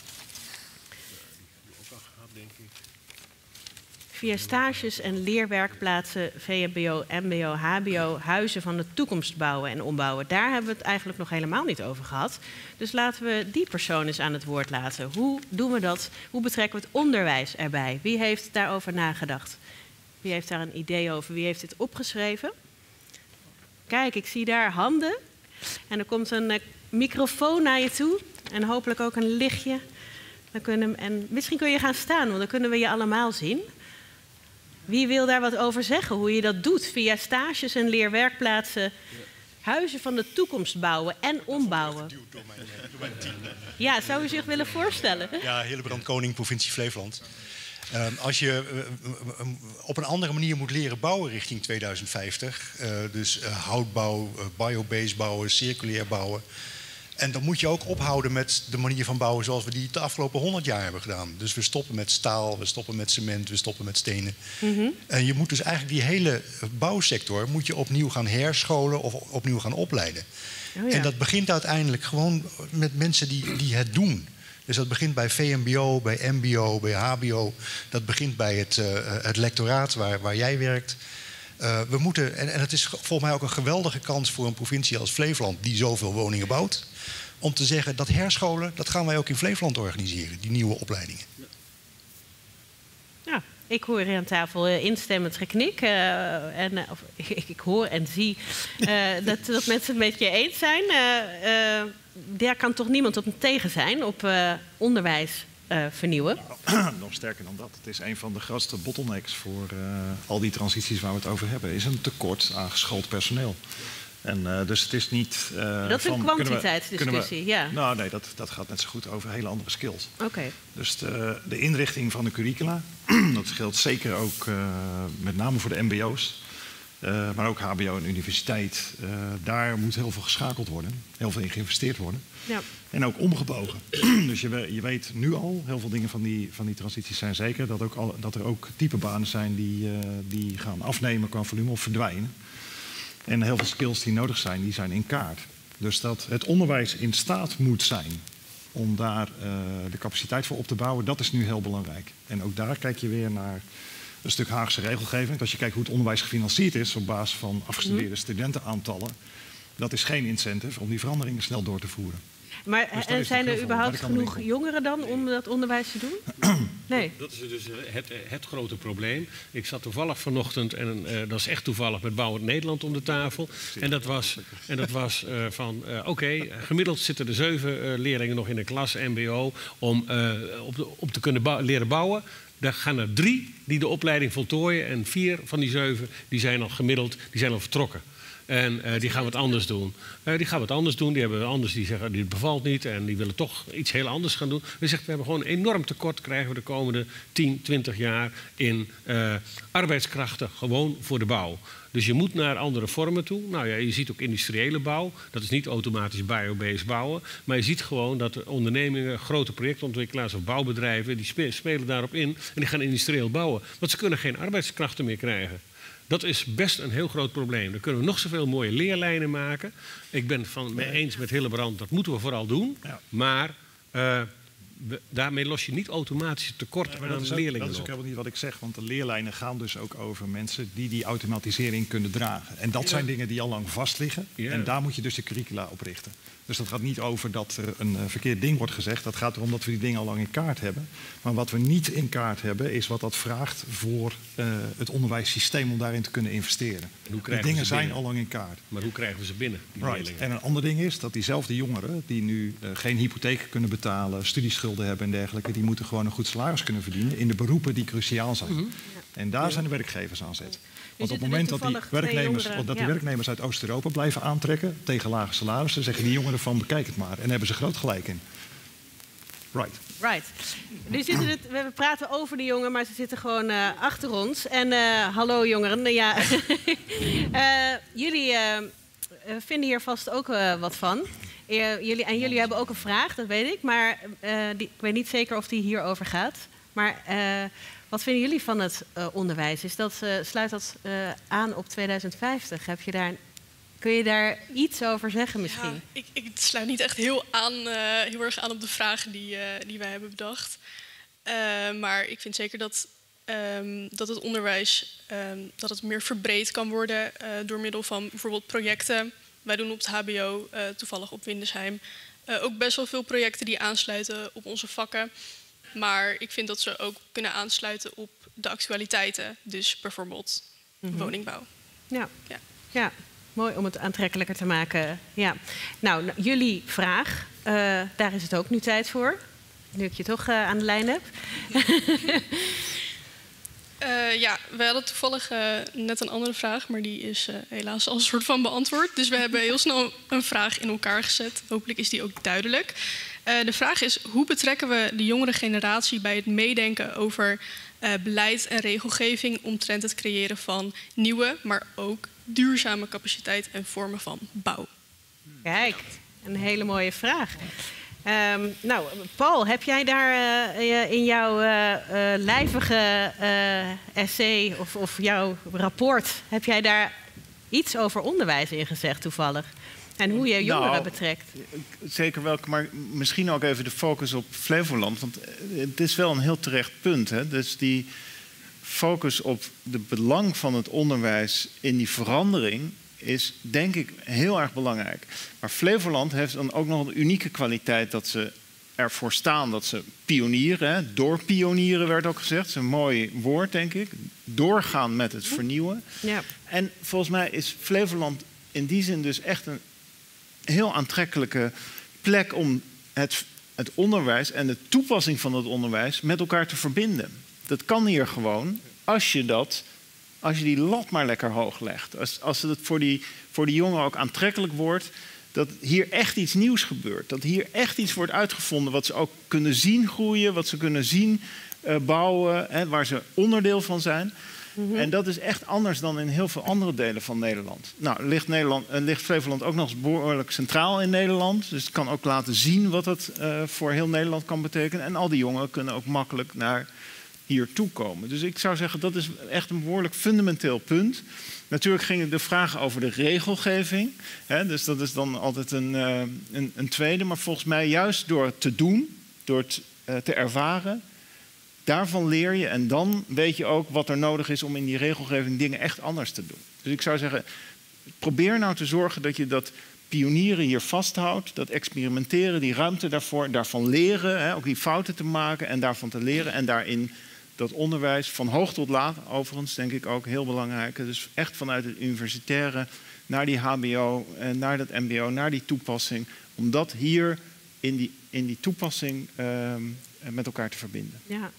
Via stages en leerwerkplaatsen, V M B O, M B O, H B O, huizen van de toekomst bouwen en ombouwen. Daar hebben we het eigenlijk nog helemaal niet over gehad. Dus laten we die persoon eens aan het woord laten. Hoe doen we dat? Hoe betrekken we het onderwijs erbij? Wie heeft daarover nagedacht? Wie heeft daar een idee over? Wie heeft dit opgeschreven? Kijk, ik zie daar handen. En er komt een uh, microfoon naar je toe. En hopelijk ook een lichtje. Dan kunnen, en misschien kun je gaan staan, want dan kunnen we je allemaal zien. Wie wil daar wat over zeggen? Hoe je dat doet via stages en leerwerkplaatsen. Huizen van de toekomst bouwen en ombouwen. Door mijn, door mijn team. Ja, zou u zich willen voorstellen? Ja, Hillebrand Koning, provincie Flevoland. Uh, als je uh, op een andere manier moet leren bouwen richting tweeduizend vijftig... Uh, dus uh, houtbouw, uh, biobased bouwen, circulair bouwen... En dan moet je ook ophouden met de manier van bouwen zoals we die de afgelopen honderd jaar hebben gedaan. Dus we stoppen met staal, we stoppen met cement, we stoppen met stenen. Mm-hmm. En je moet dus eigenlijk die hele bouwsector moet je opnieuw gaan herscholen of opnieuw gaan opleiden. Oh ja. En dat begint uiteindelijk gewoon met mensen die, die het doen. Dus dat begint bij V M B O, bij M B O, bij H B O. Dat begint bij het, uh, het lectoraat waar, waar jij werkt. Uh, we moeten, en, en het is volgens mij ook een geweldige kans voor een provincie als Flevoland die zoveel woningen bouwt. Om te zeggen dat herscholen, dat gaan wij ook in Flevoland organiseren, die nieuwe opleidingen. Ja, ik hoor hier aan tafel uh, instemmend geknik. Uh, en, uh, of, ik, ik hoor en zie uh, dat, dat mensen het met je eens zijn. Uh, uh, daar kan toch niemand op tegen zijn, op uh, onderwijs uh, vernieuwen? Nou, nog sterker dan dat. Het is een van de grootste bottlenecks voor uh, al die transities waar we het over hebben. Is een tekort aan geschoold personeel. En, uh, dus het is niet... Uh, dat is een van, kwantiteitsdiscussie, ja. Nou nee, dat, dat gaat net zo goed over hele andere skills. Oké. Okay. Dus de, de inrichting van de curricula, dat geldt zeker ook uh, met name voor de M B O's. Uh, maar ook H B O en universiteit. Uh, daar moet heel veel geschakeld worden. Heel veel in geïnvesteerd worden. Ja. En ook omgebogen. Dus je, je weet nu al, heel veel dingen van die, van die transities zijn zeker... dat, ook al, dat er ook type banen zijn die, uh, die gaan afnemen qua volume of verdwijnen. En heel veel skills die nodig zijn, die zijn in kaart. Dus dat het onderwijs in staat moet zijn om daar uh, de capaciteit voor op te bouwen, dat is nu heel belangrijk. En ook daar kijk je weer naar een stuk Haagse regelgeving. Als je kijkt hoe het onderwijs gefinancierd is op basis van afgestudeerde mm. studentenaantallen, dat is geen incentive om die veranderingen snel door te voeren. Maar dus en zijn er überhaupt genoeg jongeren dan om dat onderwijs te doen? Nee. Dat is dus het, het grote probleem. Ik zat toevallig vanochtend, en uh, dat is echt toevallig, met Bouwend Nederland om de tafel. En dat was, en dat was uh, van, uh, oké, okay, gemiddeld zitten er zeven uh, leerlingen nog in de klas M B O om uh, op, de, op te kunnen bou- leren bouwen. Daar gaan er drie die de opleiding voltooien en vier van die zeven die zijn al gemiddeld, die zijn al vertrokken. En uh, die gaan wat anders doen. Uh, die gaan wat anders doen. Die hebben anders die zeggen, dit bevalt niet. En die willen toch iets heel anders gaan doen. We zeggen, we hebben gewoon een enorm tekort krijgen we de komende tien, twintig jaar in uh, arbeidskrachten gewoon voor de bouw. Dus je moet naar andere vormen toe. Nou ja, je ziet ook industriële bouw. Dat is niet automatisch biobased bouwen. Maar je ziet gewoon dat de ondernemingen, grote projectontwikkelaars of bouwbedrijven, die spelen daarop in en die gaan industrieel bouwen. Want ze kunnen geen arbeidskrachten meer krijgen. Dat is best een heel groot probleem. Dan kunnen we nog zoveel mooie leerlijnen maken. Ik ben het mee eens met Hillebrand, dat moeten we vooral doen. Ja. Maar uh, we, daarmee los je niet automatisch het tekort ja, aan dat is ook, leerlingen Dat is ook helemaal niet wat ik zeg. Want de leerlijnen gaan dus ook over mensen die die automatisering kunnen dragen. En dat ja. zijn dingen die al lang vastliggen. Ja. En daar moet je dus de curricula op richten. Dus dat gaat niet over dat er een uh, verkeerd ding wordt gezegd. Dat gaat erom dat we die dingen al lang in kaart hebben. Maar wat we niet in kaart hebben, is wat dat vraagt voor uh, het onderwijssysteem om daarin te kunnen investeren. Die dingen zijn al lang in kaart. Maar hoe krijgen we ze binnen? Die right. En een ander ding is dat diezelfde jongeren die nu uh, geen hypotheek kunnen betalen, studieschulden hebben en dergelijke, die moeten gewoon een goed salaris kunnen verdienen in de beroepen die cruciaal zijn. Mm-hmm. En daar ja. zijn de werkgevers aan zet. Want op het moment dat die, werknemers, jongeren, dat die ja. werknemers uit Oost-Europa blijven aantrekken tegen lage salarissen, zeggen die jongeren van bekijk het maar. En daar hebben ze groot gelijk in. Right. Right. Nu zitten het, we praten over de jongeren, maar ze zitten gewoon uh, achter ons. En uh, hallo jongeren. Ja. uh, jullie uh, vinden hier vast ook uh, wat van. Uh, jullie, en jullie hebben ook een vraag, dat weet ik. Maar uh, die, ik weet niet zeker of die hierover gaat. Maar uh, wat vinden jullie van het uh, onderwijs? Is dat, uh, sluit dat uh, aan op tweeduizend vijftig? Heb je daar, kun je daar iets over zeggen misschien? Ja, ik, ik sluit niet echt heel, aan, uh, heel erg aan op de vragen die, uh, die wij hebben bedacht. Uh, maar ik vind zeker dat, um, dat het onderwijs um, dat het meer verbreed kan worden uh, door middel van bijvoorbeeld projecten. Wij doen op het H B O, uh, toevallig op Windesheim, uh, ook best wel veel projecten die aansluiten op onze vakken. Maar ik vind dat ze ook kunnen aansluiten op de actualiteiten. Dus bijvoorbeeld mm-hmm. woningbouw. Ja. Ja. ja, mooi om het aantrekkelijker te maken. Ja. Nou, nou jullie vraag, uh, daar is het ook nu tijd voor. Nu ik je toch uh, aan de lijn heb. Uh, ja, we hadden toevallig uh, net een andere vraag, maar die is uh, helaas al een soort van beantwoord. Dus we hebben heel snel een vraag in elkaar gezet. Hopelijk is die ook duidelijk. Uh, de vraag is, hoe betrekken we de jongere generatie bij het meedenken over uh, beleid en regelgeving omtrent het creëren van nieuwe, maar ook duurzame capaciteit en vormen van bouw? Kijk, een hele mooie vraag. Um, nou, Paul, heb jij daar uh, in jouw uh, uh, lijvige uh, essay of, of jouw rapport, heb jij daar iets over onderwijs in gezegd toevallig? En hoe je jongeren nou, betrekt? Zeker wel, maar misschien ook even de focus op Flevoland. Want het is wel een heel terecht punt. Hè? Dus die focus op het belang van het onderwijs in die verandering is denk ik heel erg belangrijk. Maar Flevoland heeft dan ook nog een unieke kwaliteit dat ze ervoor staan dat ze pionieren. Hè? Doorpionieren werd ook gezegd. Dat is een mooi woord, denk ik. Doorgaan met het vernieuwen. Ja. En volgens mij is Flevoland in die zin dus echt een heel aantrekkelijke plek om het, het onderwijs en de toepassing van het onderwijs met elkaar te verbinden. Dat kan hier gewoon als je dat... Als je die lat maar lekker hoog legt. Als, als het voor die, voor die jongen ook aantrekkelijk wordt. Dat hier echt iets nieuws gebeurt. Dat hier echt iets wordt uitgevonden. Wat ze ook kunnen zien groeien. Wat ze kunnen zien uh, bouwen. Hè, waar ze onderdeel van zijn. Mm-hmm. En dat is echt anders dan in heel veel andere delen van Nederland. Nou, ligt, Nederland, uh, ligt Flevoland ook nog eens behoorlijk centraal in Nederland. Dus het kan ook laten zien wat het uh, voor heel Nederland kan betekenen. En al die jongeren kunnen ook makkelijk naar hier toekomen. Dus ik zou zeggen, dat is echt een behoorlijk fundamenteel punt. Natuurlijk gingen de vragen over de regelgeving. Hè, dus dat is dan altijd een, uh, een, een tweede. Maar volgens mij juist door het te doen, door het uh, te ervaren, daarvan leer je. En dan weet je ook wat er nodig is om in die regelgeving dingen echt anders te doen. Dus ik zou zeggen, probeer nou te zorgen dat je dat pionieren hier vasthoudt. Dat experimenteren, die ruimte daarvoor, daarvan leren. Hè, ook die fouten te maken en daarvan te leren. En daarin dat onderwijs van hoog tot laag, overigens denk ik ook heel belangrijk. Dus echt vanuit het universitaire naar die H B O, naar dat M B O, naar die toepassing. Om dat hier in die, in die toepassing uh, met elkaar te verbinden. Ja.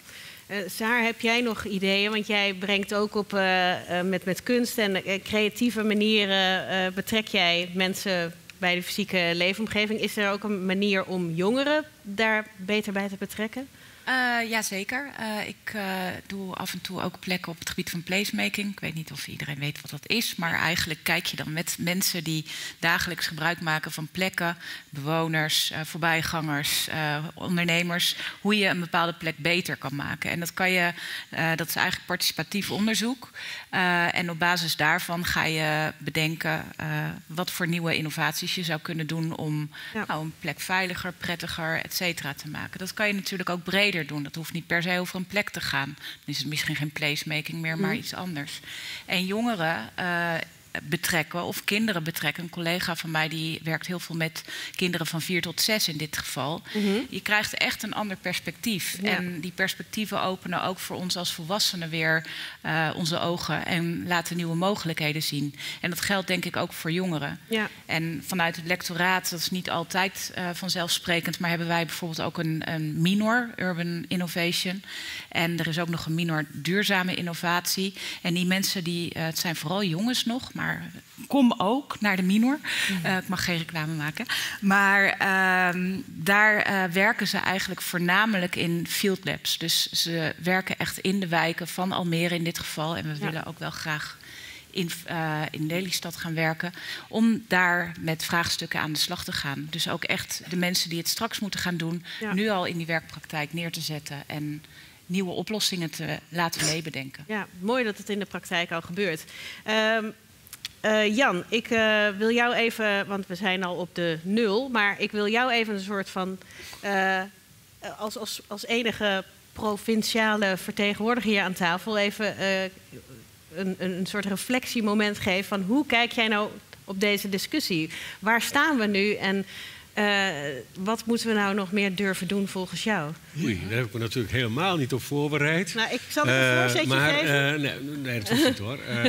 Uh, Saar, heb jij nog ideeën? Want jij brengt ook op uh, uh, met, met kunst en uh, creatieve manieren uh, betrek jij mensen bij de fysieke leefomgeving. Is er ook een manier om jongeren daar beter bij te betrekken? Uh, Jazeker. Uh, ik uh, doe af en toe ook plekken op het gebied van placemaking. Ik weet niet of iedereen weet wat dat is. Maar eigenlijk kijk je dan met mensen die dagelijks gebruik maken van plekken, bewoners, uh, voorbijgangers, uh, ondernemers, hoe je een bepaalde plek beter kan maken. En dat kan je, uh, dat is eigenlijk participatief onderzoek. Uh, en op basis daarvan ga je bedenken uh, wat voor nieuwe innovaties je zou kunnen doen om ja. nou, een plek veiliger, prettiger, et cetera te maken. Dat kan je natuurlijk ook breder doen. Dat hoeft niet per se over een plek te gaan. Dan is het misschien geen placemaking meer, maar mm. iets anders. En jongeren uh, betrekken of kinderen betrekken. Een collega van mij die werkt heel veel met kinderen van vier tot zes in dit geval. Mm-hmm. Je krijgt echt een ander perspectief. Ja. En die perspectieven openen ook voor ons als volwassenen weer uh, onze ogen en laten nieuwe mogelijkheden zien. En dat geldt denk ik ook voor jongeren. Ja. En vanuit het lectoraat, dat is niet altijd uh, vanzelfsprekend, maar hebben wij bijvoorbeeld ook een, een minor, Urban Innovation. En er is ook nog een minor duurzame innovatie. En die mensen, die, uh, het zijn vooral jongens nog, maar kom ook naar de minor. Uh, ik mag geen reclame maken. Maar uh, daar uh, werken ze eigenlijk voornamelijk in field labs. Dus ze werken echt in de wijken van Almere in dit geval. En we ja. willen ook wel graag in, uh, in Lelystad gaan werken, om daar met vraagstukken aan de slag te gaan. Dus ook echt de mensen die het straks moeten gaan doen, ja. nu al in die werkpraktijk neer te zetten en nieuwe oplossingen te laten meebedenken. Ja, mooi dat het in de praktijk al gebeurt. Um, uh, Jan, ik uh, wil jou even, want we zijn al op de nul, maar ik wil jou even een soort van, uh, als, als, als enige provinciale vertegenwoordiger hier aan tafel, even uh, een, een soort reflectiemoment geven van hoe kijk jij nou op deze discussie? Waar staan we nu en Uh, wat moeten we nou nog meer durven doen volgens jou? Oei, daar heb ik me natuurlijk helemaal niet op voorbereid. Nou, ik zal het een voorzetje uh, maar, geven. Uh, nee, nee, dat hoeft niet hoor. Uh,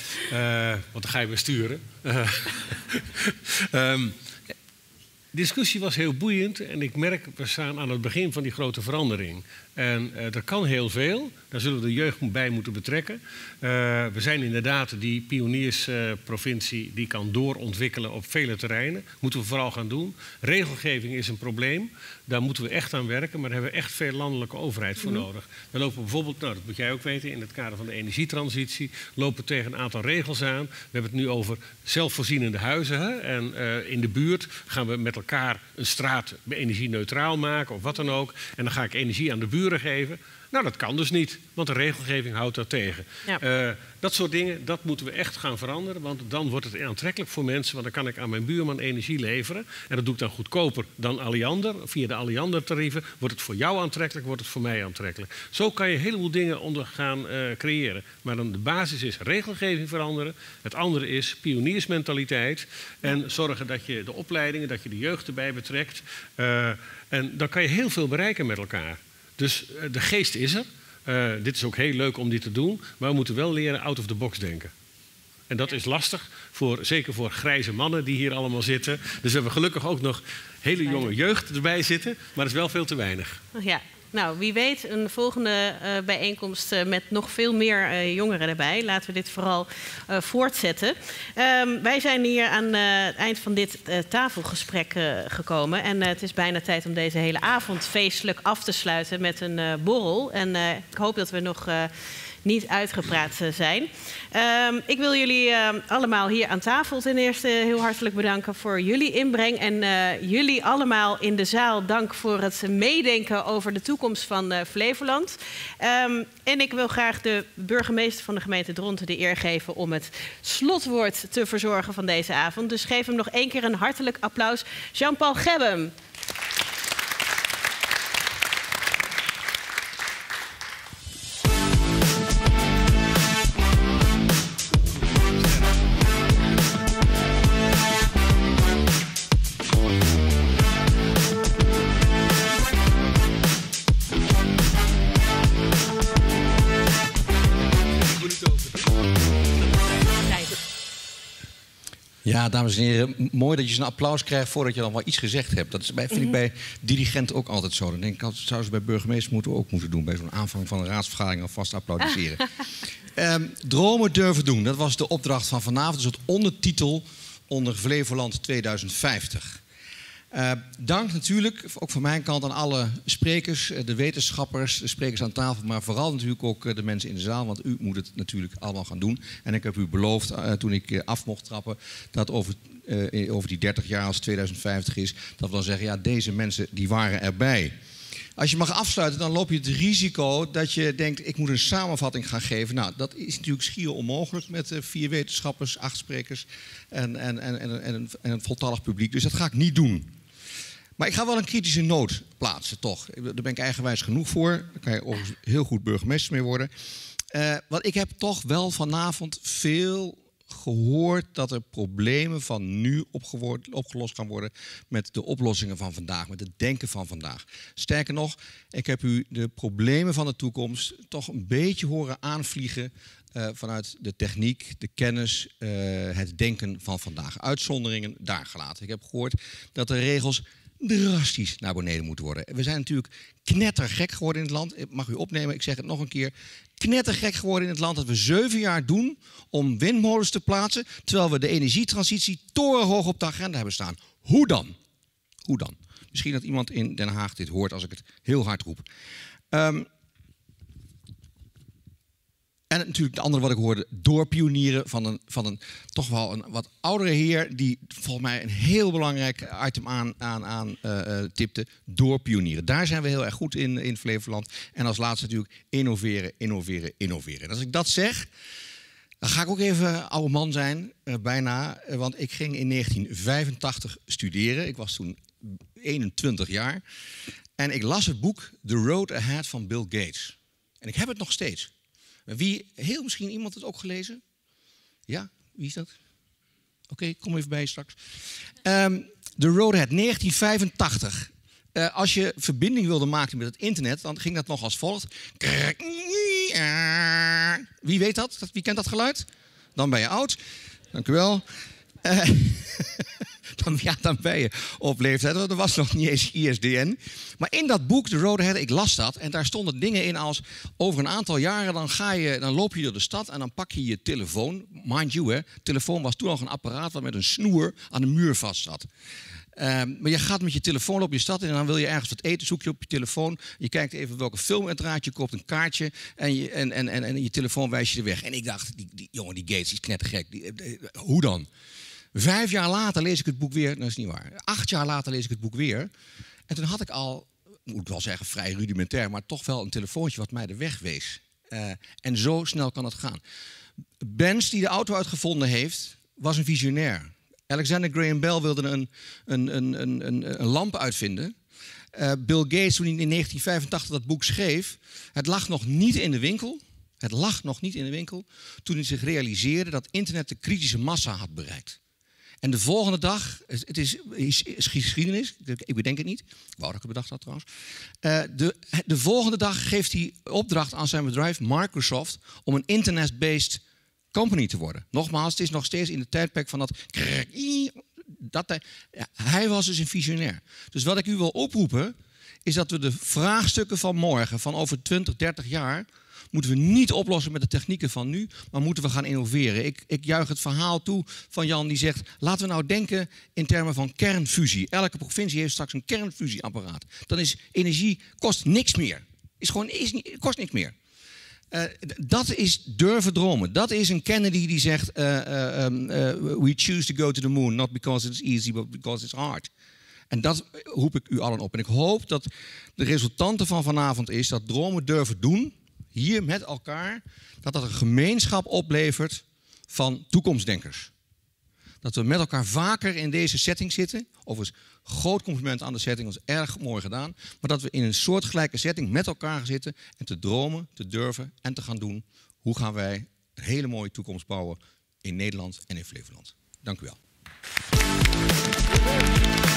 uh, want dan ga je me sturen. Uh, um, de discussie was heel boeiend en ik merk, we staan aan het begin van die grote verandering. En uh, er kan heel veel, daar zullen we de jeugd bij moeten betrekken. Uh, we zijn inderdaad die pioniersprovincie uh, die kan doorontwikkelen op vele terreinen. Moeten we vooral gaan doen. Regelgeving is een probleem, daar moeten we echt aan werken, maar daar hebben we echt veel landelijke overheid voor mm-hmm. nodig. We lopen bijvoorbeeld, nou dat moet jij ook weten, in het kader van de energietransitie, lopen we tegen een aantal regels aan. We hebben het nu over zelfvoorzienende huizen. Hè? En uh, in de buurt gaan we met elkaar een straat energie-neutraal maken of wat dan ook. En dan ga ik energie aan de buren geven. Nou, dat kan dus niet, want de regelgeving houdt dat tegen. Ja. Uh, dat soort dingen, dat moeten we echt gaan veranderen, want dan wordt het aantrekkelijk voor mensen, want dan kan ik aan mijn buurman energie leveren. En dat doe ik dan goedkoper dan Alliander. Via de Alliander-tarieven wordt het voor jou aantrekkelijk, wordt het voor mij aantrekkelijk. Zo kan je een heleboel dingen onder gaan uh, creëren. Maar dan de basis is regelgeving veranderen. Het andere is pioniersmentaliteit. En zorgen dat je de opleidingen, dat je de jeugd erbij betrekt. Uh, en dan kan je heel veel bereiken met elkaar. Dus uh, de geest is er. Uh, dit is ook heel leuk om dit te doen. Maar we moeten wel leren out of the box denken. En dat is lastig, voor, zeker voor grijze mannen die hier allemaal zitten. Dus we hebben gelukkig ook nog hele jonge jeugd erbij zitten. Maar dat is wel veel te weinig. Ja. Nou, wie weet een volgende uh, bijeenkomst uh, met nog veel meer uh, jongeren erbij. Laten we dit vooral uh, voortzetten. Um, wij zijn hier aan uh, het eind van dit uh, tafelgesprek uh, gekomen. En uh, het is bijna tijd om deze hele avond feestelijk af te sluiten met een uh, borrel. En uh, ik hoop dat we nog Uh, niet uitgepraat zijn. Um, ik wil jullie uh, allemaal hier aan tafel ten eerste heel hartelijk bedanken voor jullie inbreng. En uh, jullie allemaal in de zaal dank voor het meedenken over de toekomst van uh, Flevoland. Um, en ik wil graag de burgemeester van de gemeente Dronten de eer geven om het slotwoord te verzorgen van deze avond. Dus geef hem nog één keer een hartelijk applaus. Jean-Paul Gebbem. Ja, dames en heren, mooi dat je zo'n applaus krijgt voordat je dan wel iets gezegd hebt. Dat is bij, vind ik bij dirigenten ook altijd zo. Dan denk ik, dat zouden ze bij burgemeesters moeten ook moeten doen. Bij zo'n aanvang van een raadsvergadering alvast applaudisseren. um, dromen durven doen, dat was de opdracht van vanavond. Een soort ondertitel onder Flevoland tweeduizend vijftig. Uh, dank natuurlijk, ook van mijn kant, aan alle sprekers, de wetenschappers, de sprekers aan tafel, maar vooral natuurlijk ook de mensen in de zaal, want u moet het natuurlijk allemaal gaan doen. En ik heb u beloofd, uh, toen ik uh, af mocht trappen, dat over, uh, over die dertig jaar, als tweeduizend vijftig is, dat we dan zeggen, ja, deze mensen die waren erbij. Als je mag afsluiten, dan loop je het risico dat je denkt, ik moet een samenvatting gaan geven. Nou, dat is natuurlijk schier onmogelijk met uh, vier wetenschappers, acht sprekers en, en, en, en, en, een, en een voltallig publiek. Dus dat ga ik niet doen. Maar ik ga wel een kritische noot plaatsen, toch. Daar ben ik eigenwijs genoeg voor. Daar kan je overigens heel goed burgemeester mee worden. Uh, want ik heb toch wel vanavond veel gehoord dat er problemen van nu opgelost gaan worden met de oplossingen van vandaag, met het denken van vandaag. Sterker nog, ik heb u de problemen van de toekomst toch een beetje horen aanvliegen uh, vanuit de techniek, de kennis, uh, het denken van vandaag. Uitzonderingen daar gelaten. Ik heb gehoord dat de regels drastisch naar beneden moeten worden. We zijn natuurlijk knettergek geworden in het land. Ik mag u opnemen, ik zeg het nog een keer. Knettergek geworden in het land dat we zeven jaar doen om windmolens te plaatsen, terwijl we de energietransitie torenhoog op de agenda hebben staan. Hoe dan? Hoe dan? Misschien dat iemand in Den Haag dit hoort als ik het heel hard roep. Um, En natuurlijk het andere wat ik hoorde, doorpionieren van een, van een toch wel een wat oudere heer die volgens mij een heel belangrijk item aan, aan, aan uh, tipte. Doorpionieren. Daar zijn we heel erg goed in, in Flevoland. En als laatste natuurlijk innoveren, innoveren, innoveren. En als ik dat zeg, dan ga ik ook even oude man zijn, uh, bijna. Uh, want ik ging in negentien vijfentachtig studeren. Ik was toen eenentwintig jaar. En ik las het boek The Road Ahead van Bill Gates. En ik heb het nog steeds. Wie, heel misschien iemand het ook gelezen? Ja, wie is dat? Oké, okay, kom even bij je straks. Um, The Road Ahead, negentien vijfentachtig. Uh, als je verbinding wilde maken met het internet, dan ging dat nog als volgt. Wie weet dat? Wie kent dat geluid? Dan ben je oud. Dank u wel. Uh, dan, ja, dan ben je op leeftijd. Er was nog niet eens I S D N. Maar in dat boek, The Road Ahead, ik las dat. En daar stonden dingen in als, over een aantal jaren dan, ga je, dan loop je door de stad en dan pak je je telefoon. Mind you, hè, telefoon was toen nog een apparaat wat met een snoer aan de muur vast zat. Um, maar je gaat met je telefoon op je stad en dan wil je ergens wat eten, zoek je op je telefoon. Je kijkt even welke film het draait, je koopt een kaartje en je, en, en, en, en je telefoon wijst je de weg. En ik dacht, die, die jongen, die Gates, die is knettergek. Die, die, hoe dan? Vijf jaar later lees ik het boek weer. Dat is niet waar. Acht jaar later lees ik het boek weer. En toen had ik al, moet ik wel zeggen, vrij rudimentair, maar toch wel een telefoontje wat mij de weg wees. Uh, en zo snel kan het gaan. Benz, die de auto uitgevonden heeft, was een visionair. Alexander Graham Bell wilde een, een, een, een, een, een lamp uitvinden. Uh, Bill Gates, toen hij in negentien vijfentachtig dat boek schreef, het lag nog niet in de winkel. Het lag nog niet in de winkel toen hij zich realiseerde dat internet de kritische massa had bereikt. En de volgende dag, het is, is, is geschiedenis, ik bedenk het niet, ik wou dat ik het bedacht had trouwens. Uh, de, de volgende dag geeft hij opdracht aan zijn bedrijf Microsoft om een internet-based company te worden. Nogmaals, het is nog steeds in de tijdperk van dat... dat ja, hij was dus een visionair. Dus wat ik u wil oproepen, is dat we de vraagstukken van morgen, van over twintig, dertig jaar, moeten we niet oplossen met de technieken van nu, maar moeten we gaan innoveren. Ik, ik juich het verhaal toe van Jan die zegt, laten we nou denken in termen van kernfusie. Elke provincie heeft straks een kernfusieapparaat. Dan is energie, kost niks meer. Is gewoon, is niet, kost niks meer. Uh, dat is durven dromen. Dat is een Kennedy die zegt, uh, uh, um, uh, we choose to go to the moon, not because it's easy, but because it's hard. En dat roep ik u allen op. En ik hoop dat de resultante van vanavond is dat dromen durven doen, hier met elkaar, dat dat een gemeenschap oplevert van toekomstdenkers. Dat we met elkaar vaker in deze setting zitten. Overigens, groot compliment aan de setting, dat was erg mooi gedaan. Maar dat we in een soortgelijke setting met elkaar gaan zitten en te dromen, te durven en te gaan doen. Hoe gaan wij een hele mooie toekomst bouwen in Nederland en in Flevoland. Dank u wel.